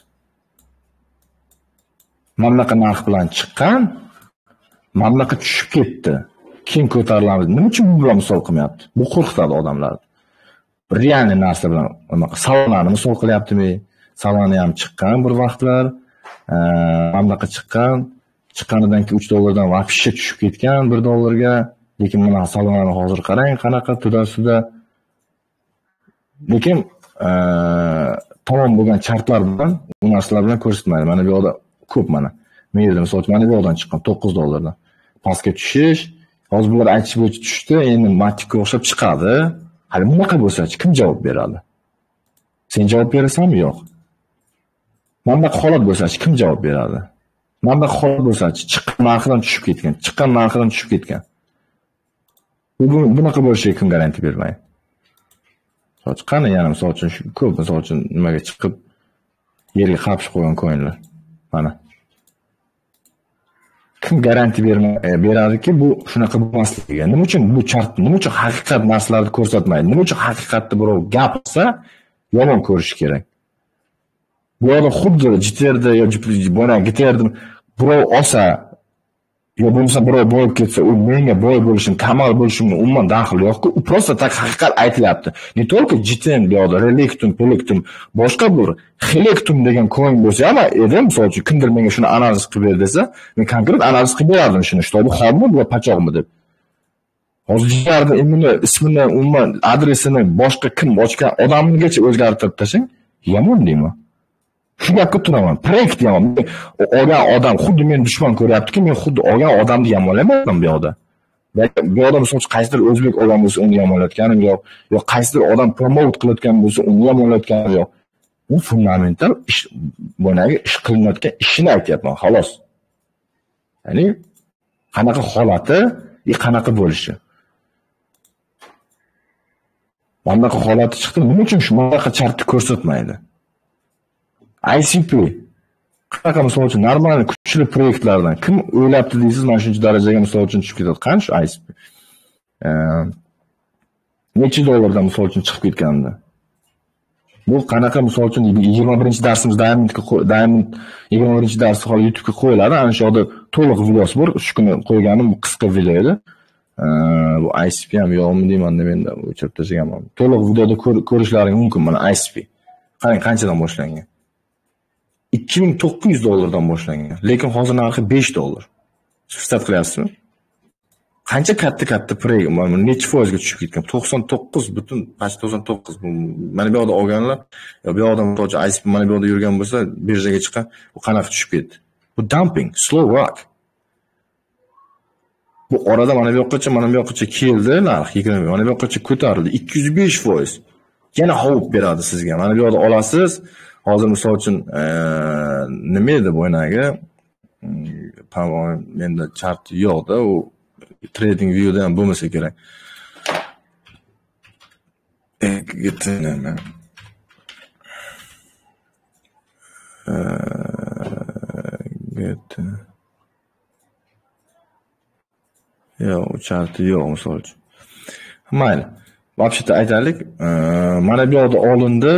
Mana bunaqa narx bilan chiqqan, mana bunaqa tushib ketdi. Keyin ko'tariladi. Nima uchun bu bilan misol qilmayapti? Bu qo'rqitadi odamlarni. Realni narsa bilan Solana misol qilyaptimi? Solana ham chiqqan bir vaqtlar, mana bunaqa chiqqanidan keyin $3 vaqtcha tushib ketgan $1 lekin mana Solana hozir qarang, qanaqa tudasida. Lekin tamom bo'lgan chartlar bilan bu narsalar bilan ko'rsatmaydi. Mana bu yerda ko'p mana. Men yerda misol uchun mana bu yerdan chiqqan $9 dan. Pastga tushish, hozir bular aytish bo'yicha tushdi, endi Matikka o'xshab chiqadi. Hali bunaqa bo'lsa-chi kim javob beradi? Sen javob berasanmi, yo'q? Mana bunaqa holat bo'lsa-chi kim javob beradi? Mana bunaqa holat bo'lsa-chi chiqqan narxidan tushib ketgan. Bunaqa bo'lishiga kim garantiya bermaydi? Qani yana misol uchun ko'p misol uchun nimaga chiqib yerga qapishib qo'ygan coinlar. Mana. Kim garantiya beradiki bu shunaqa bo'lmasligiga? Nima uchun bu chart, nima uchun haqiqat narsalarni ko'rsatmaydi? Nima uchun haqiqatni birov gapirsa yomon ko'rish kerak? Bu yerda xuddi jiterda yoki bona giterda birov olsa yo bo'lmasa birov boyib ketsa, u menga boy bo'lishim, kamal bo'lishimga umuman daxli yo'q-ku. U prosta tak haqiqat aytilyapti. Ne только jiten bu yerda Relictum, boshqa bir Helectum degan coin bo'lsa ham edi, misol uchun kimdir menga shuni analiz qilib ber desa, men konkret analiz qilib berardim shuni, shtobi xolmi bu pachoqmi deb. Hozir jigarda ismini, umuman adresini boshqa kim ochgan odamgacha o'zgartirib tashlang, yomon deyman. Shu gapga turaman. Proyekt deyman. Olgan odam xuddi meni dushman ko'ryaptiki, men xuddi olgan odamni yomonlamayapman bu yerda. Bu odam misol uchun qaysidir o'zbek olgan bo'lsa, uni yomonlayotganim yo'q. Yo qaysidir odam promote qilayotgan bo'lsa, uni yomonlayotganim yo'q. Bu fundamental ish, bo'nagi ish qilinayotgan ishini aytyapman, xolos. Ya'ni qanaqa holati, qanaqa bo'lishi. Mana bunaqa holati chiqdi, nima uchun shu bunaqa chartni ko'rsatmaydi? ICP qanaqa misol uchun normal kuchli proyektlardan kim o'ylabdi deysiz, mana shuncha darajaga misol uchun tushib ketadi. Qancha ICP? Necha dollardan misol uchun chiqib ketganda. Bu qanaqa misol uchun 21-darsimiz Diamond 21-darsi hali YouTube'ga qo'yiladi. Ana shu yerda to'liq videosi bor. Shu kuni qo'yganim qisqa video edi. Bu ICP ham yo'qmi deyman deb endi o'chirib tashlaganman. To'liq videoda ko'rishlaring mumkin mana ICP. Qarang qanchadan boshlangan. $2900 boshlangan. Lekin hozir narxi $5. Hisob qilyapsizmi? Qancha katta prey, mana necha foizga tushib ketgan? 99.99. Mana bu yerda olganlar, yo bu yerda to'g'ri ICP mana bu yerda yurgan bo'lsa, birjaga chiqqan, bu qanaqa tushib ketdi? Bu dumping, slow rock. Bu orada mana bu yoqqacha keldi narx 20, mana bu yoqqacha ko'tarildi 205%. Yana hovup beradi sizga. Mana bu yerda olasiz. Hozir misol uchun nima edi bo'ynagi? Menda chart yo'qda, u Trading View'da ham bo'lmasa kerak. getini. Getini. Yo'q, charti yo'q misol uchun. Mayli. Вообще-то aytaylik, mana bu yoqda olindi,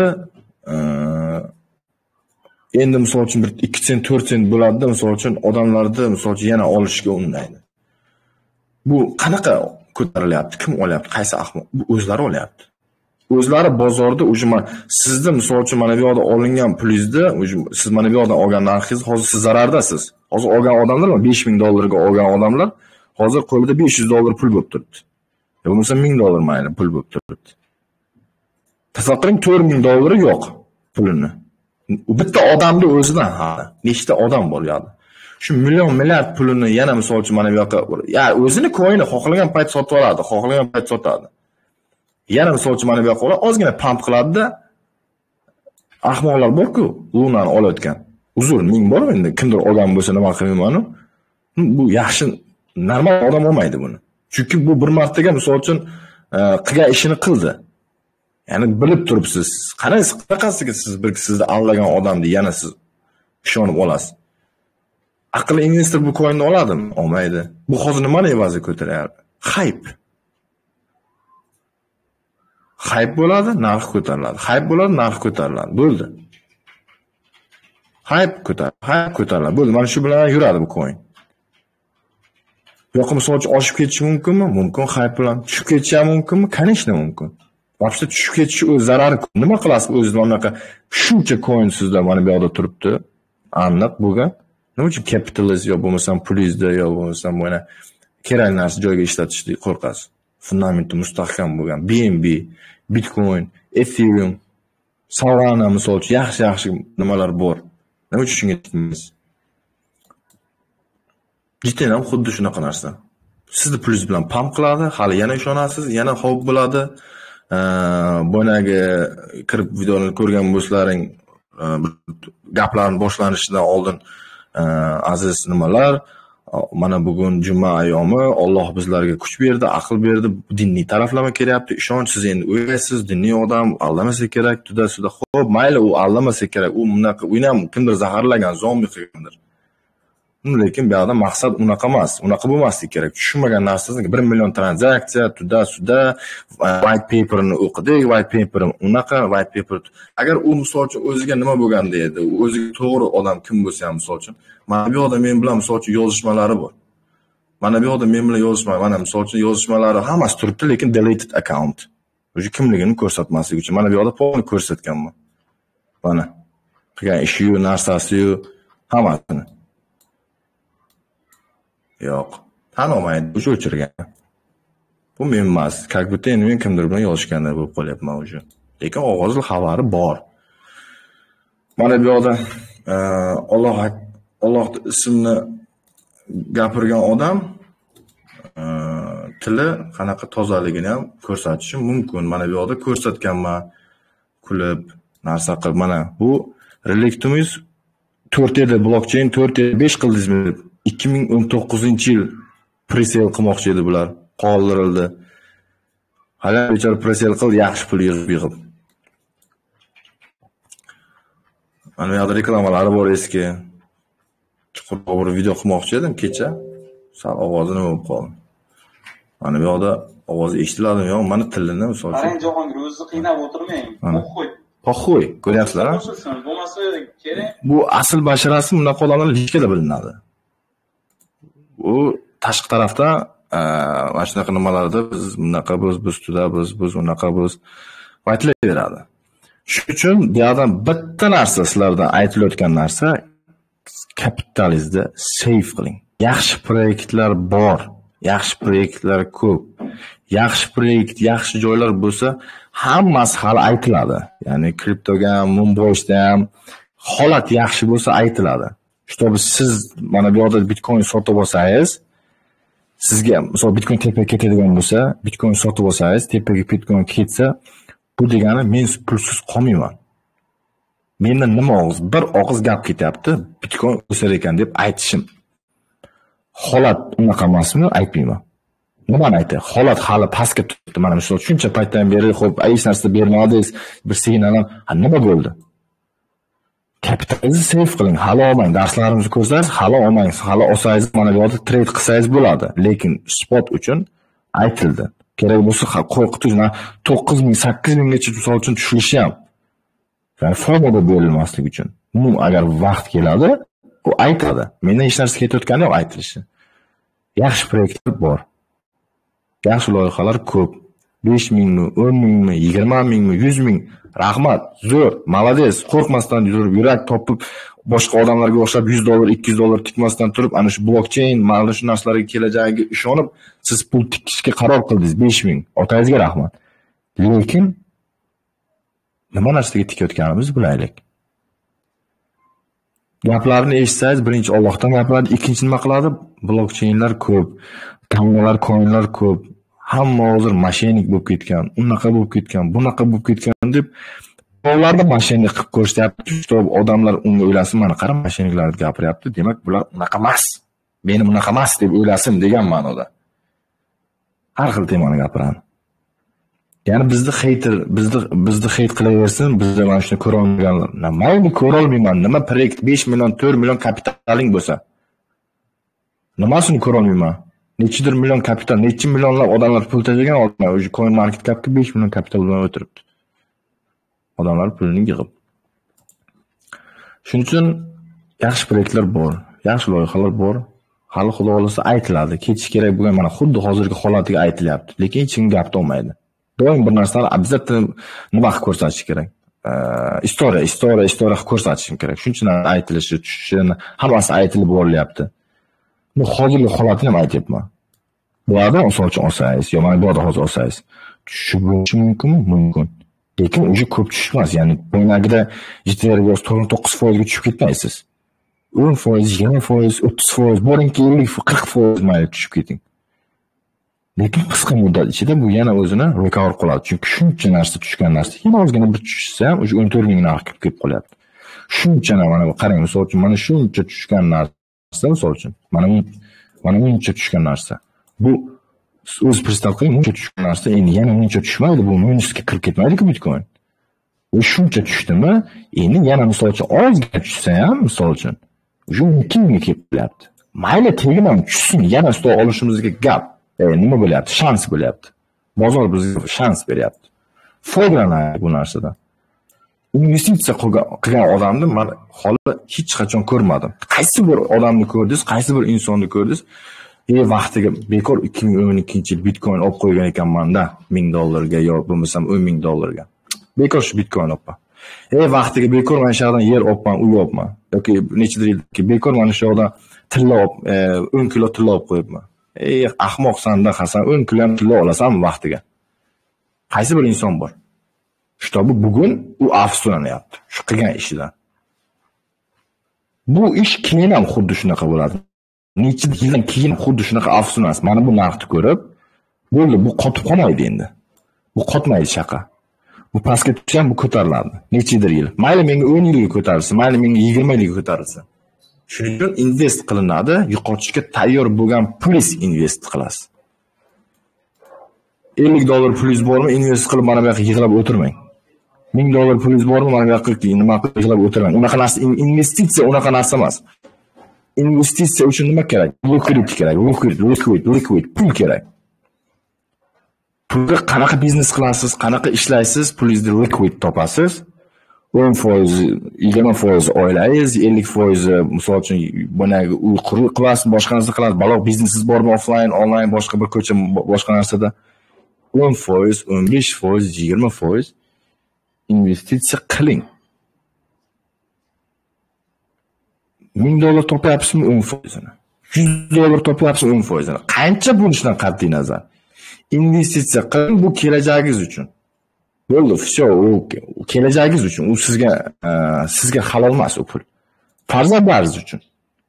endi misol uchun bir 2 sent, 4 sent bo'ladi, misol uchun odamlarni misol uchun yana olishga undaydi. Bu qanaqa ko'tarilyapti? Kim olyapti? Qaysi ahmoq? Bu o'zlari olyapti. O'zlari bozorda ujma sizni misol uchun mana bu yoqda olingan pulingizni, siz mana bu yoqdan olgan narxingiz hozir siz zarardasiz. Hozir olgan odamlar $5000 ga olgan odamlar hozir qo'lida $500 pul bo'lib turibdi. Bo'lmasa $1000 mayli pul bo'lib turibdi. Tasavvur qiling, $4000 yo'q pulini. Bitta odamning o'zidan hali nechta odam bor yoqda. Shu milliard pulini yana misol uchun mana bu yoqqa, o'zini ko'yini xohlagan payt sotib oladi, xohlagan payt sotadi. Yana misol uchun mana bu yoqqa ozgina pump qiladi-da, ahmoqlar bor-ku, lunani olayotgan. Uzr, ming bor endi, kimdir olgan bo'lsa nima qilmayman-u. Bu yaxshi normal odam olmaydi buni. Chunki bu bir martaga misol uchun qilgan ishini qildi. Ya'ni bilib turibsiz. Qaraysiz, qanaqasiga siz sizni aldagan odamni yana siz ishonib olasiz. Aqlli investor bu coinni oladimi? Olmaydi. Bu hozir nimani evaziga ko'taryapti? Hype bo'ladi, narx ko'tariladi. Hype bo'ladi, narx ko'tariladi. Bo'ldi. Hype ko'tariladi. Bo'ldi. Mana shu bilan yuradi bu coin. Yo'q, misol uchun oshib ketishi mumkinmi? Mumkin. Hype bilan tushib ketishi ham mumkinmi? Конечно, mumkin. Вообще tushib ketishi o'z zarari. Nima qilasiz o'zingizga unaqa shuncha coin sizda mana bu yoqda turibdi. Aniq bo'lgan. Nima uchun capitalist yo bo'lmasam pulingizda yo bo'lmasam mana kerak narsa joyga ishlatishni qo'rqasiz. Fundamenti mustahkam bo'lgan BNB, Bitcoin, Ethereum, Solana misol uchun yaxshi nimalar bor. Nima uchun shunga yetmaysiz? Jiddiy ham xuddi shunaqa narsa. Sizni pulingiz bilan pump qiladi, hali yana ishonasiz, yana xo'p bo'ladi. Boyagi kirib videoni ko'rgan bo'lsalaring, gaplarning boshlanishidan oldin aziz nimalar, mana bugun juma ayyomi, Alloh bizlarga kuch berdi, aql berdi, diniy taraflama keryapti, ishonch, siz endi o'ylaysiz, diniy odam aldamasa kerak, juda xo'p, mayli u aldamasa kerak, u bunaqa, uni ham kimdir zaharlagan, zombi qilgandir. Lekin bu yerda maqsad unaqa emas, unaqa bo'lmasligi kerak. Tushunmagan narsasiga 1 million tranzaksiya, suda, white paperni o'qidik, white paper unaqa, white paper. Agar u misol uchun o'ziga nima bo'lganda edi, u o'ziga to'g'ri odam kim bo'lsa ham misol uchun, mana bu yoqda men bilan misol uchun yozishmalari bor. Mana bu yoqda men bilan mana misol uchun yozishmalari hammasi turibdi, lekin deleted account. O'zi kimligini ko'rsatmaslik uchun mana bu yoqda polni ko'rsatganman. Mana qilgan ishi-yu, narsasi-yu, hammasini. Yo'q, tan olmaydi, o'sha o'chirgan. Bu men emas, как будто endi men kimdir bilan yozishganda bo'lib qolyapman o'sha. Lekin ovozli xabari bor. Mana bu yoqda Alloh ismini gapirgan odam tili qanaqa tozaligini ham ko'rsatishi mumkin. Mana bu yoqda ko'rsatganman, kulib, narsa qilib. Mana bu Relictumis 4 edi, blockchain 4 edi, 5 qildingizmi? 2019-yil presale qilmoqchi edi bular, qoldirildi. Hali bechora presale qildi, yaxshi pul yig'ib. Mana bu yerda reklamalari bor eski. Chuqur bir video qilmoqchi edim kecha. Sal ovozi nima bo'lib qoldi. Mana bu yerda ovozi eshitiladimi yo'q? Mana tilini misol uchun. Qarang, Jahongir, o'zingizni qiynab o'tirmang. Poxoy, ko'ryapsizlar? Bo'lmasa kerak. Bu asl basharasi bunaqa odamlar lichkada bilinadi. U tashqi tarafda mana shunaqa nimalarda biz bunaqa biz tudamiz, unaqa biz aytilaveradi. Shuning uchun bu yerdan bitta narsa sizlardan aytilayotgan narsa, kapitalizmni save qiling. Yaxshi proyektlar bor, yaxshi proyektlar ko'p. Yaxshi proyekt, yaxshi joylar bo'lsa, hammasi hali aytiladi. Ya'ni kriptoga ham, Moonboy'da ham holat yaxshi bo'lsa aytiladi. Чтобы siz mana bu yerda Bitcoin sotib olsangiz, sizga misol Bitcoin tepaga ketadigan bo'lsa, Bitcoin sotib olsangiz, tepaga Bitcoin ketsa, bu degani men pulsiz qolmayman. Mendan nima bir og'iz gap ketyapti, Bitcoin o'sar ekan deb aytishim. Holat unaqa emasmi? Aytmayman. Nimani aytay? Holat hali pastga turibdi. Mana shu shuncha paytdan beri xo'p, hech narsa bermadingiz, bir signal nima bo'ldi? Kapitalingizni save qiling, hali olmang, darslarimizni ko'rsangiz, hali olmang, hali olsangiz mana bu yerda trade qilsangiz bo'ladi, lekin spot uchun aytildi. Kerak bo'lsa qo'rqitish 9000, 8000 gacha misol uchun tushirishi ham. Ya'ni formada berilmaslik uchun. Bu agar vaqt keladi, u aytadi. Mendan hech narsa ketayotgani yo'q aytilishi. Yaxshi proyektlar bor. Yaxshi loyihalar ko'p. 5000 mi, 10 mi, 20 mingmi, 100 ming. Rahmat, zo'r, malades, qo'rqmasdan yurib, yurak topib, boshqa odamlarga o'xshab $100, $200 tikmasdan turib, ana shu blockchain, mana shu narsalarga kelajagiga ishonib, siz pul tikishga qaror qildingiz, 5000. Otangizga rahmat. Lekin nima narsaga tikayotganimizni bilaylik. Gaplarni eshitsangiz, birinchi Allohdan gapiradi, ikkinchi nima qiladi? Blockchainlar ko'p, kanallar, coinlar ko'p. Hamma hozir mashinik bo'lib ketgan, unaqa bo'lib ketgan, bunaqa bo'lib ketgan deb bolalarni mashinik qilib ko'rsatyapti. To'g'ri, odamlar unga o'ylasin, mana qara mashiniklarni gapiryapti. Demak, bular unaqa emas. Meni unaqa emas deb o'ylasin degan ma'noda. Har xil temani gapiradi. Ya'ni bizni hate qilaversin, bizda mana shuni ko'ra olmaganlar. Mayli ko'ra olmayman, nima proyekt 5 million, 4 million kapitaling bo'lsa. Nimasini ko'ra olmayman? Nechidir million kapital, necha millionlab odamlar pul tejagan odamlar o'sha coin market capga 5 million kapital bilan o'tiribdi. Odamlar pulini yig'ib. Shuning uchun yaxshi proyektlar bor, yaxshi loyihalar bor. Hali xudo xolasa aytiladi. Ketish kerak bo'lgan mana xuddi hozirgi holatiga aytilyapti, lekin hech kim gap olmaydi. Doim bir narsalar обязательно nima qilib ko'rsatish kerak. Istoriya qilib ko'rsatish kerak. Shuning uchun aytilishi, tushishini hammasi aytilib bo'lyapti. Bu hozirgi holatini ham aytyapman. Bu yerda misol uchun olsangiz, yo mana bu yerda hozir olsangiz, tushib bo'lishi mumkinmi? Mumkin. Lekin o'sha ko'p tushmas. Ya'ni bo'ynagida JTR'ga 9% ga tushib ketmaysiz. 10%, 20%, 30%, boringki 50-40% mayli tushib keting. Lekin qisqa muddat ichida bu yana o'zini recover qiladi. Chunki shuncha narsa tushgan narsa, yana ozgina bir tushsa ham o'sha 14 ming narx kelib qolyapti. Shuncha mana qarang, misol uchun mana shuncha tushgan narsa, misol uchun mana buncha tushgan narsa. Bu o'z представ qiling, buncha tushgan narsa endi yana buncha tushmaydi, bu minusga kirib ketmaydi-ku Bitcoin. U shuncha tushdimi, endi yana misol uchun ozgina tushsa ham, misol uchun o'sha 2 mingga kelib qolyapti. Mayli tegmam tushsin, yana ustol olishimizga gap. Nima bo'lyapti? Shans bo'lyapti. Bozor bizga shans beryapti. Foydalanaylik bu narsadan. Investitsiya qilgan odamni men hali hech qachon ko'rmadim. Qaysi bir odamni ko'rdingiz, qaysi bir insonni ko'rdingiz? Vaqtiga bekor 2012-yil Bitcoin olib qo'ygan ekanman-da, $1000 ga yo bo'lmasam $10,000 ga. Bekor shu Bitcoin olibman. Vaqtiga bekor mana shu yerdan yer olibman, uy olibman. Yoki nechidir yilki bekor mana shu yerdan tilla 10 kilo tilla olib qo'yibman. Ahmoqsan-da Hasan, 10 kilo ham tilla olasan vaqtiga. Qaysi bir inson bor? Shtobi bugun u afsuslanyapti shu qilgan ishidan. Bu ish keyin ham xuddi shunaqa bo'ladi. Necha yildan keyin xuddi shunaqa afsuslanasiz. Mana bu narxni ko'rib, bo'ldi, bu qotib qolmaydi endi. Bu qotmaydi shaqa. Bu pastga tushsa ham bu ko'tariladi. Nechidir yil. Mayli menga 10 yilga ko'tarilsa, mayli menga 20 yilga ko'tarilsa. Shuning uchun invest qilinadi, yo'qotishga tayyor bo'lgan pulingiz invest qilasiz. $50 pulingiz bormi, invest qilib mana bu yoqqa yig'lab o'tirmang. $1000 pulingiz bormi, mana bu yoqqa nima qilib yig'lab o'tirmang. Unaqa narsa investitsiya unaqa narsa emas. Investitsiya uchun nima kerak? Liquidity kerak. Liquid pul kerak. Pulga qanaqa biznes qilasiz, qanaqa ishlaysiz, pulingizni liquid topasiz. 10%, 20% oilangiz, 50% misol uchun bunagi uy qilasiz, boshqa narsa qilasiz. Baloq biznesingiz bormi, offline, online, boshqa bir ko'cha, boshqa narsada 10%, 15%, 20% investitsiya qiling. $1000 topyapsizmi 10%ni? $100 topyapsizmi 10%ni? Qancha bo'lishidan qat'iy nazar. Investitsiya qiling, bu kelajagingiz uchun. Bo'ldi, u kelajagingiz uchun, u sizga halol emas u pul. Farzandlaringiz uchun.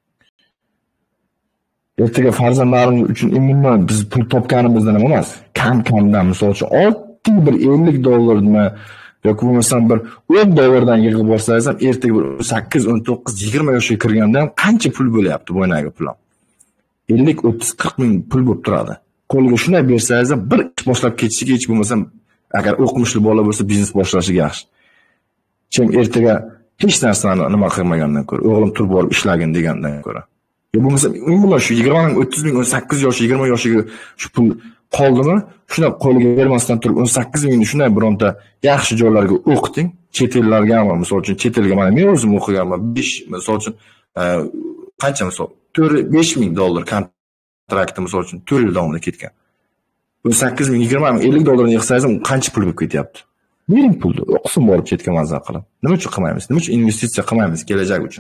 Ertaga farzandlarimiz uchun umuman biz pul topganimizdan emas, kam-kamdan misol uchun oddiy bir $50 yoki bo'lmasam bir $10 yig'ib olsangiz ham ertaga bir 8, 19, 20 yoshga kirganda ham qancha pul bo'lyapti bo'ynagi pul ham. 50, 30, 40 ming pul bo'lib turadi. qo'liga shunday bersangiz, bir ish boshlab ketishiga hech bo'lmasa, agar o'qimishli bola bo'lsa, biznes boshlashiga yaxshi. Chem ertaga hech narsani nima qilmagandan ko'ra, o'g'lim turib borib ishlagin degandan ko'ra. Yo bo'lmasa, umuman shu 20 ming, 30 ming, 18 yosh, 20 yoshiga shu pul qoldimi, shuna qo'liga bermasdan turib 18 mingni shunday bironta yaxshi joylarga o'qiting. Chet ellarga ham, misol uchun chet elga men o'zim o'qiganman. 5 misol uchun qancha misol 4-5 ming dollar kontrakti misol uchun 4 yil davomida ketgan. 18 ming, 20 ming, 50 dollarni yig'sangiz, qancha pul bo'lib ketyapti? Bering pulni, o'qisin borib chetga mazza qilib. Nima uchun qilmaymiz? Nima uchun investitsiya qilmaymiz kelajak uchun?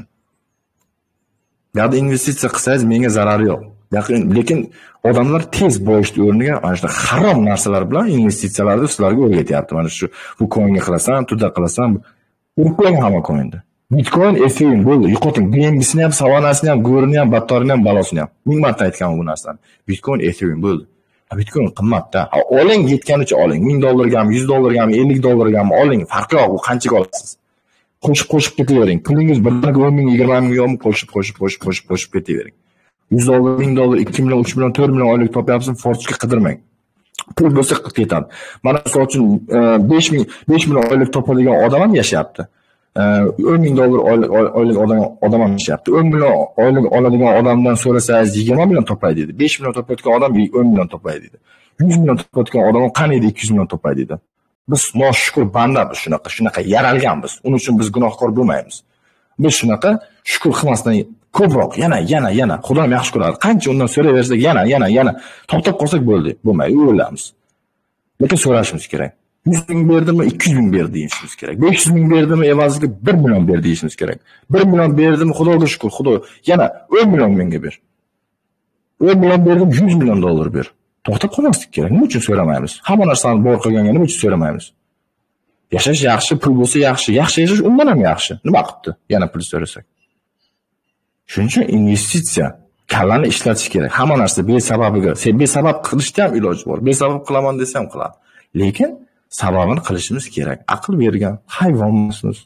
Yo'qda investitsiya qilsangiz menga zarari yo'q. Lekin odamlar tez boyishni o'rniga mana shu harom narsalar bilan investitsiyalarni sizlarga o'rgatyapti. Mana shu bu coinga qilasan, tuda qilasan, urib hamma coinda. Bitcoin, Ethereum bo'ldi. Yo'qoting, BNB'sini ham, Savanasini ham, Go'rini ham, Battorini ham, balosini ham. Ming marta aytganman bu narsani. Bitcoin, Ethereum bo'ldi. Bitcoin qimmatda. Oling yetganicha oling. 1000 dollargami, 100 dollargami, 50 dollargami oling. Farqi yo'q, u qanchaga olasiz. Qo'shib ketavering. Pulingiz 1 10 ming, 20 ming yo'qmi, qo'shib ketavering. 100 dollar, 1000 dollar, 2 million, 3 million, 4 million oylik topyapsiz, fortchka qidirmang. Pul bo'lsa ketadi. Mana misol uchun 5 million oylik topadigan odam ham yashayapti. 10 ming dollar oylik odam ham yashayapti. 10 million oylik oladigan odamdan so'rasangiz 20 million topay dedi. 5 million topayotgan odam 10 million topay dedi. 100 million topayotgan odam qani edi 200 million topay dedi. Biz noshukr bandamiz, shunaqa yaralganmiz. Uning uchun biz gunohkor bo'lmaymiz. Biz shunaqa shukr qilmasdan ko'proq yana Xudoim yaxshi ko'radi. Qancha undan so'rayversak yana to'xtab qolsak bo'ldi. Bo'lmaydi, o'ylamiz. Lekin so'rashimiz kerak. 100 ming berdimi, 200 ming berdi deyishimiz kerak. 500 ming berdimi, evaziga 1 million berdi deyishimiz kerak. 1 million berdimi, Xudoga shukr, Xudo yana 10 million menga ber. 10 million berdim, 100 million dollar ber. To'xtab qolmaslik kerak. Nima uchun so'ramaymiz? Hamma narsani bor qilganga nima uchun so'ramaymiz? Yashash yaxshi, pul bo'lsa yaxshi. Yaxshi yashash undan ham yaxshi. Nima qilibdi? Yana pul so'rasak. Shuning uchun investitsiya kallani ishlatish kerak. Hamma narsa besababiga, besabab qilishda ham iloji bor. Besabab qilaman desa ham qiladi. Lekin sababini qilishimiz kerak. Aql bergan hayvonmisiz?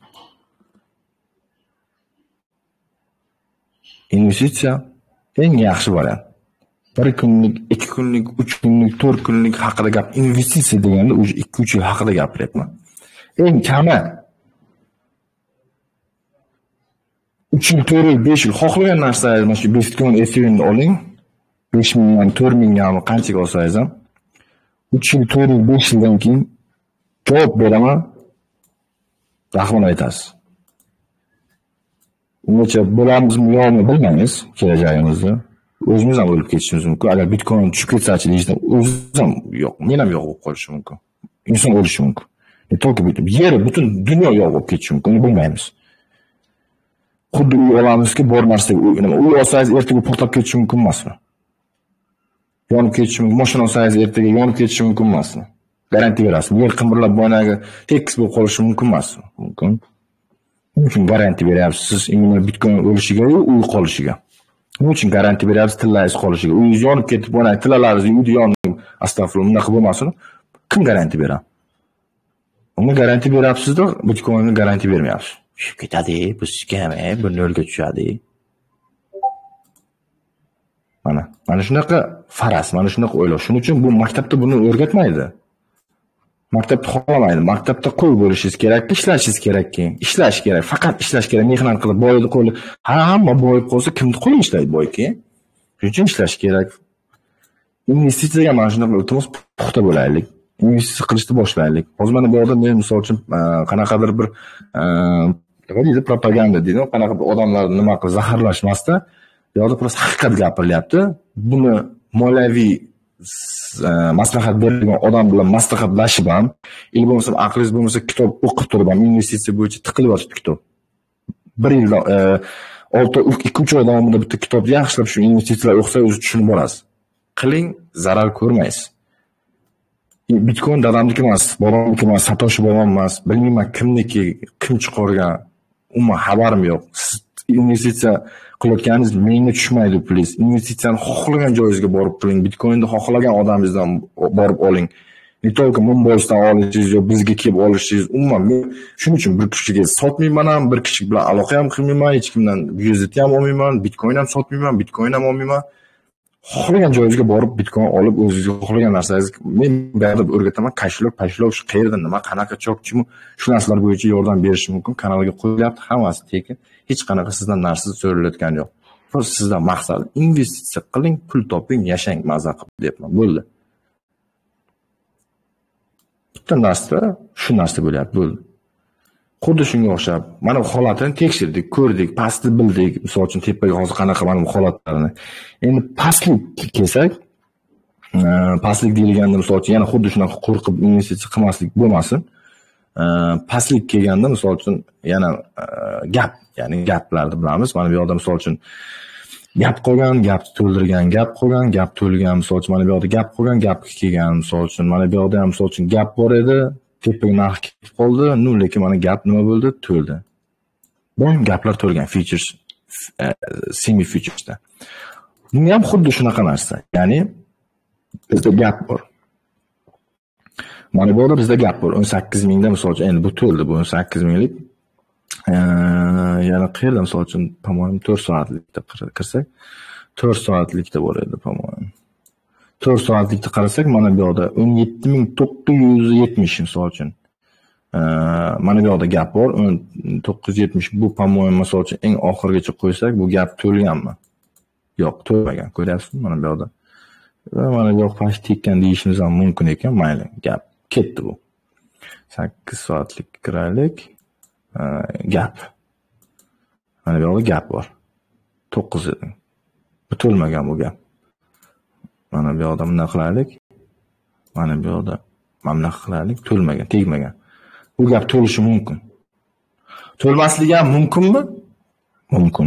Investitsiya eng yaxshi variant. 1 kunlik, 2 kunlik, 3 kunlik, 4 kunlik haqida gap. Investitsiya deganda o'sha 2-3 yil haqida gapiryapman. Eng kami 3 yil, 4 yil, 5 yil xohlagan narsangiz, mana shu Bitcoin, Ethereumni oling. 5 mingdan, 4 mingdan qanchaga olsangiz ham 3 yil, 4 yil, 5 yildan keyin javob beraman. Rahmat aytasiz. Ungacha bo'lamizmi, yo'qmi bilmaymiz kelajagimizni. O'zimiz ham o'lib ketishimiz mumkin. Agar Bitcoin tushib ketsa-chi deyishdan o'zim ham yo'q, men ham yo'q bo'lib qolishi mumkin. Inson o'lishi mumkin. To'g'ri bitib, yer butun dunyo yo'q bo'lib ketishi mumkin, bilmaymiz. Xuddi uy olamizki, bor narsa, uy olsangiz ertaga portlab ketishi mumkin emasmi? Yonib ketishi mumkin, mashina olsangiz ertaga yonib ketishi mumkin emasmi? Garantiya berasizmi? Yer qimirlab boyagi tekis bo'lib qolishi mumkin emasmi? Mumkin. Nima uchun garantiya beryapsiz? Siz Bitcoin o'lishiga, uy qolishiga. Nima uchun garantiya beryapsiz tillaringiz qolishiga? Uyingiz yonib ketib, boyagi tillalaringiz uyda yonib, astag'firullah, bunaqa bo'lmasin. Kim garantiya beradi? Unga garantiya beryapsiz-da, Bitcoinga garantiya bermayapsiz. Tushib ketadi, bu skam, bu nolga tushadi. Mana shunaqa faraz, mana shunaqa o'ylash. Shuning uchun bu maktabda buni o'rgatmaydi. Maktabda xohlamaydi. Maktabda qo'y bo'lishingiz kerak, ishlashingiz kerak-ki. Ishlash kerak, faqat ishlash kerak, mehnat qilib boyni qo'li. Hamma boyib qolsa, kimni qo'li ishlaydi boyki? Shuning uchun ishlash kerak. Investitsiyaga mana shunaqa o'timiz puxta bo'laylik. Investitsiya qilishni boshlaylik. Hozir mana bu yerda men misol uchun qanaqadir bir nima deydi, propaganda deydi, qanaqa bir odamlarni nima qilib zaharlashmasdan, bu yerda prosta haqiqat gapirilyapti. Buni moliyaviy maslahat bergan odam bilan maslahatlashib ham, il bo'lmasa aqlingiz bo'lmasa kitob o'qib turib ham investitsiya bo'yicha tiqilib yotibdi kitob. 1 yil 2-3 oy davomida bitta kitobni yaxshilab shu investitsiyalar o'qisangiz o'zi tushunib borasiz. Qiling, zarar ko'rmaysiz. Bitcoin dadamniki emas, bobomniki emas, Satoshi bobom emas, bilmayman kimniki, kim chiqargan, umuman xabarim yo'q. Siz investitsiya qilayotganingiz menga tushmaydi, please. Investitsiyani xohlagan joyingizga borib qiling. Bitcoinni xohlagan odamingizdan borib oling. Ne только Mumbaydan olishingiz yo'q, bizga kelib olishingiz. Umuman men shuning uchun bir kishiga sotmayman ham, bir kishi bilan aloqa ham qilmayman, hech kimdan USDT ham olmayman, Bitcoin ham sotmayman, Bitcoin ham olmayman. xohlagan joyingizga borib bitcoin olib o'zingizga xohlagan narsangiz men baribir o'rgataman, cashlog, shu qayerda nima, qanaqa chokchimi, shu narsalar bo'yicha yordam berish mumkin. Kanalga qo'yilyapti, hammasi tekin. Hech qanaqa sizdan narsa so'ralayotgani yo'q. Просто sizdan maqsad investitsiya qiling, pul toping, yashang, maza qilib deyapman. Bo'ldi. Bitta narsa shu narsa bo'lyapti, bo'ldi. Xuddi shunga o'xshab, mana bu holatini tekshirdik, ko'rdik, pastni bildik. Misol uchun tepaga hozir qanaqa mana bu holatlarni. Endi pastlik kelsak, pastlik deyilganda misol uchun yana xuddi shunaqa qo'rqib investitsiya qilmaslik bo'lmasin. Pastlik kelganda misol uchun yana gap, ya'ni gaplarni bilamiz. Mana bu yoqda misol uchun gap qolgan, gap to'ldirgan, gap qolgan, gap to'lgan, misol uchun mana bu yoqda gap qolgan, gap kelgan, misol uchun mana bu yoqda ham misol uchun gap bor edi, tepaga narx ketib qoldi, lekin mana gap nima bo'ldi? To'ldi. Bu gaplar to'lgan futures, semi futuresda. Bunga ham xuddi shunaqa narsa. Ya'ni bizda gap bor. Mana bu yerda bizda gap bor. 18 mingda misol uchun endi bu to'ldi, bu 18 minglik. Yana qayerda misol uchun, по-моему, 4 soatlikda kirsak, 4 soatlikda bor edi, по-моему. 4 soatlikda qarasak, mana bu yerda 17970 misol uchun. Mana bu yerda gap bor. 970 bu, по-моему, misol uchun eng oxirgacha qo'ysak, bu gap to'lganmi? Yo'q, to'lmagan. Ko'ryapsizmi mana bu yerda? Mana bu yoq past tekkan deyishimiz ham mumkin ekan. Mayli, gap ketdi bu. 8 soatlik kiraylik. Gap. Mana bu yoqda gap bor. 9 edi. Bu to'lmagan bu gap. Mana bu yoqda bunday qilaylik. Mana bu yoqda mana qilaylik, to'lmagan, tegmagan. Bu gap to'lishi mumkin. To'lmasligi ham mumkinmi? Mumkin.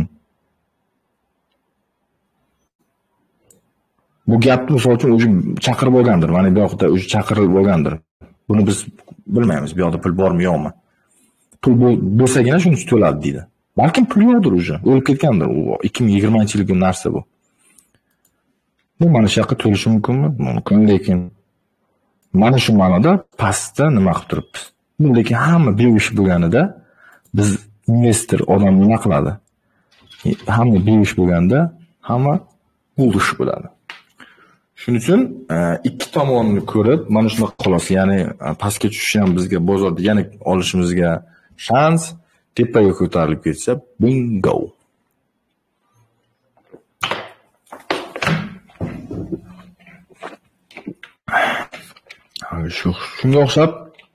Bu gapni misol uchun o'zi chaqirib olgandir. Mana bu yoqda o'zi chaqirilib olgandir. Buni biz bilmaymiz, bu yoqda pul bormi yo'qmi. Pul bo'lsagina shuncha to'ladi deydi. Balkim pul yo'qdir o'zi. O'lib ketgandir. U 2020-yilgi narsa bu. Bu mana shu yoqqa to'lishi mumkinmi? Mumkin, lekin mana shu ma'noda pastda nima qilib turibmiz. Lekin hamma bevish bo'lganida biz investor odam nima qiladi? Hamma bevish bo'lganda hamma bullish bo'ladi. Shuning uchun ikki tomonni ko'rib, mana shunaqa xolos, ya'ni pastga tushishi ham bizga bozorda yana olishimizga shans, tepaga ko'tarilib ketsa, bingo. Shunga o'xshab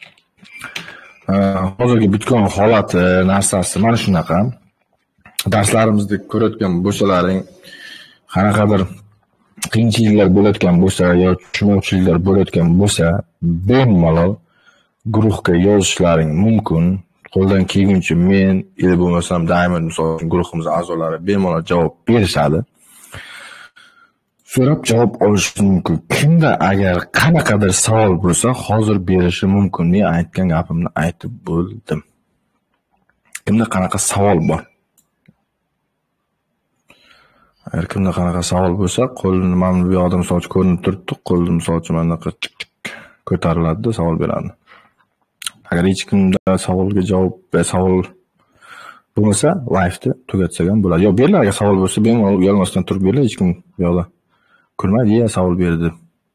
hozirgi bitcoin holati narsasi mana shunaqa. Darslarimizda ko'rayotgan bo'lsalaring, qanaqadir qiyinchiliklar bo'layotgan bo'lsa yoki tushunmovchiliklar bo'layotgan bo'lsa, bemalol guruhga yozishlaring mumkin. Qo'ldan kelguncha men yoki bo'lmasam Diamond misol guruhimiz a'zolari bemalol javob berishadi. So'rab javob olish mumkin. Kimda agar qanaqadir savol bo'lsa, hozir berishi mumkin. Men aytgan gapimni aytib bo'ldim. Kimda qanaqa savol bor? Agar kimda qanaqa savol bo'lsa, qo'lni mana bu yoqda misol uchun ko'rinib turibdi, qo'lni misol uchun mana ko'tariladi, savol beradi. Agar hech kimda savolga javob va savol bo'lmasa, live'ni tugatsak ham bo'ladi. Yo, beringlar, agar savol bo'lsa, bemalol uyalmasdan turib beringlar, hech kim bu yoqda ko'rmaydi, ya savol berdi.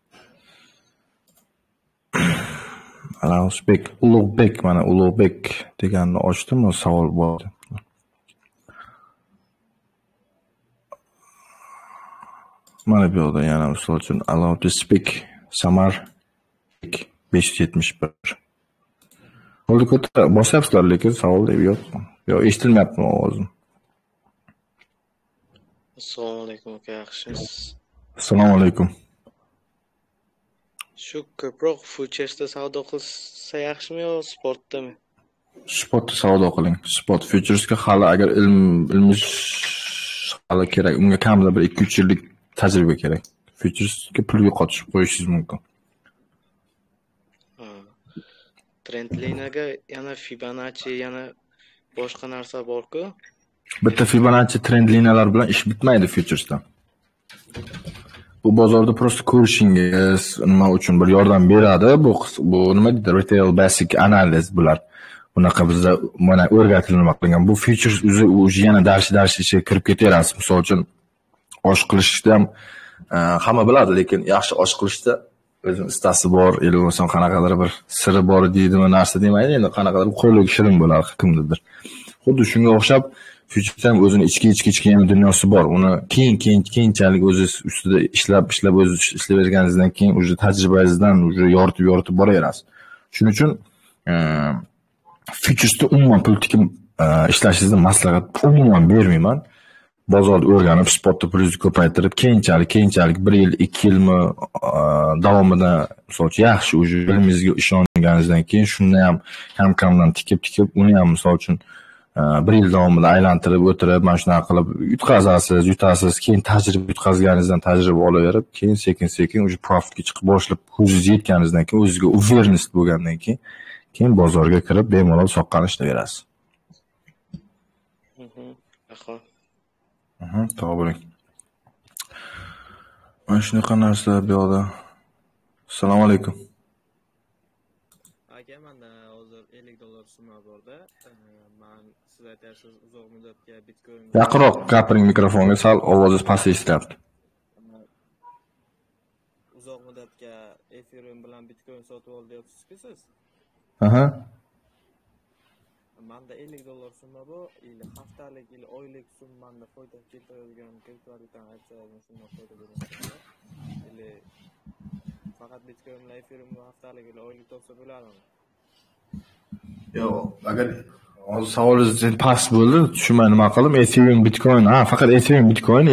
Rausbek, Ulug'bek, mana Ulug'bek deganni ochdim, savol bor. Mana bu yoqda yana misol uchun allow to speak Samar 571. Bo'ldi, bosyapsizlar, lekin savol deb yo'q. Yo, eshitilmayaptimi ovozim? Assalomu alaykum aka, yaxshimisiz? Assalomu alaykum. Shu ko'proq futuresda savdo qilsa yaxshimi yo sportdami? Sportda savdo qiling. Sport futuresga hali agar ilmiy hali kerak. Unga kamida bir 2-3 yillik tajriba kerak. Futuresga pulga qotishib qo'yishingiz mumkin. Trendline'ga yana Fibonacci, yana boshqa narsa bor-ku. Bitta Fibonacci trendlinelar bilan ish bitmaydi futuresda. Bu bozorda prosta ko'rishingiz nima uchun bir yordam beradi. Bu nima deydi? Retail basic analiz bular. Bunaqa bizda mana o'rgatilib nima qilingan. Bu futures o'zi yana darsh ichiga kirib ketaverasiz. Misol uchun osh qilishda ham hamma biladi, lekin yaxshi osh qilishda o'zini ustasi bor, yoki bo'lmasam qanaqadir bir siri bor deydimi, narsa demaydi, endi qanaqadir qo'liga shirin bo'lar kimnidir. Xuddi shunga o'xshab Future ham o'zini ichki ham dunyosi bor. Uni keyinchalik o'zi ustida ishlab o'zi ishlayverganingizdan keyin o'zi tajribangizdan o'zi yoritib boraverasiz. Shuning uchun Futuresda umuman pul tikib ishlashingizni maslahat umuman bermayman. Bozorda o'rganib, spotda pulingizni ko'paytirib, keyinchalik 1 yil, 2 yilmi davomida masalan yaxshi o'zi bilimingizga ishonganingizdan keyin shuni ham kamdan tikib, uni ham masalan uchun 1 yil davomida aylantirib o'tirib, mana shunaqa qilib yutasiz, keyin tajriba yutqazganingizdan tajriba olaverib, keyin sekin o'sha profitga chiqib boshlab, o'zingiz yetganingizdan keyin, o'zingizga awareness bo'lgandan keyin bozorga kirib bemalol soqqani ishlayverasiz. To'g'ri bo'ling. Mana shunaqa narsalar bu yoqda. Assalomu alaykum. Aka, menda hozir $50 summa borda. Men siz aytasiz uzoq muddatga Bitcoin. Yaqinroq gapiring mikrofonga, sal ovozingiz past eshityapti. Uzoq muddatga Ethereum bilan Bitcoin sotib olyapsiz-ku siz? Aha. Manda $50 summa bor, haftalik, oylik summanda foyda keltiradigan kriptovalyutani aytsangiz, shunday foyda berasiz. Faqat Bitcoin bilan Ethereum haftalik, oylik topsa bo'ladimi? Yo'q, agar hozir savolingiz past bo'ldi, tushunmay nima qildim? Ethereum Bitcoin, faqat Ethereum Bitcoin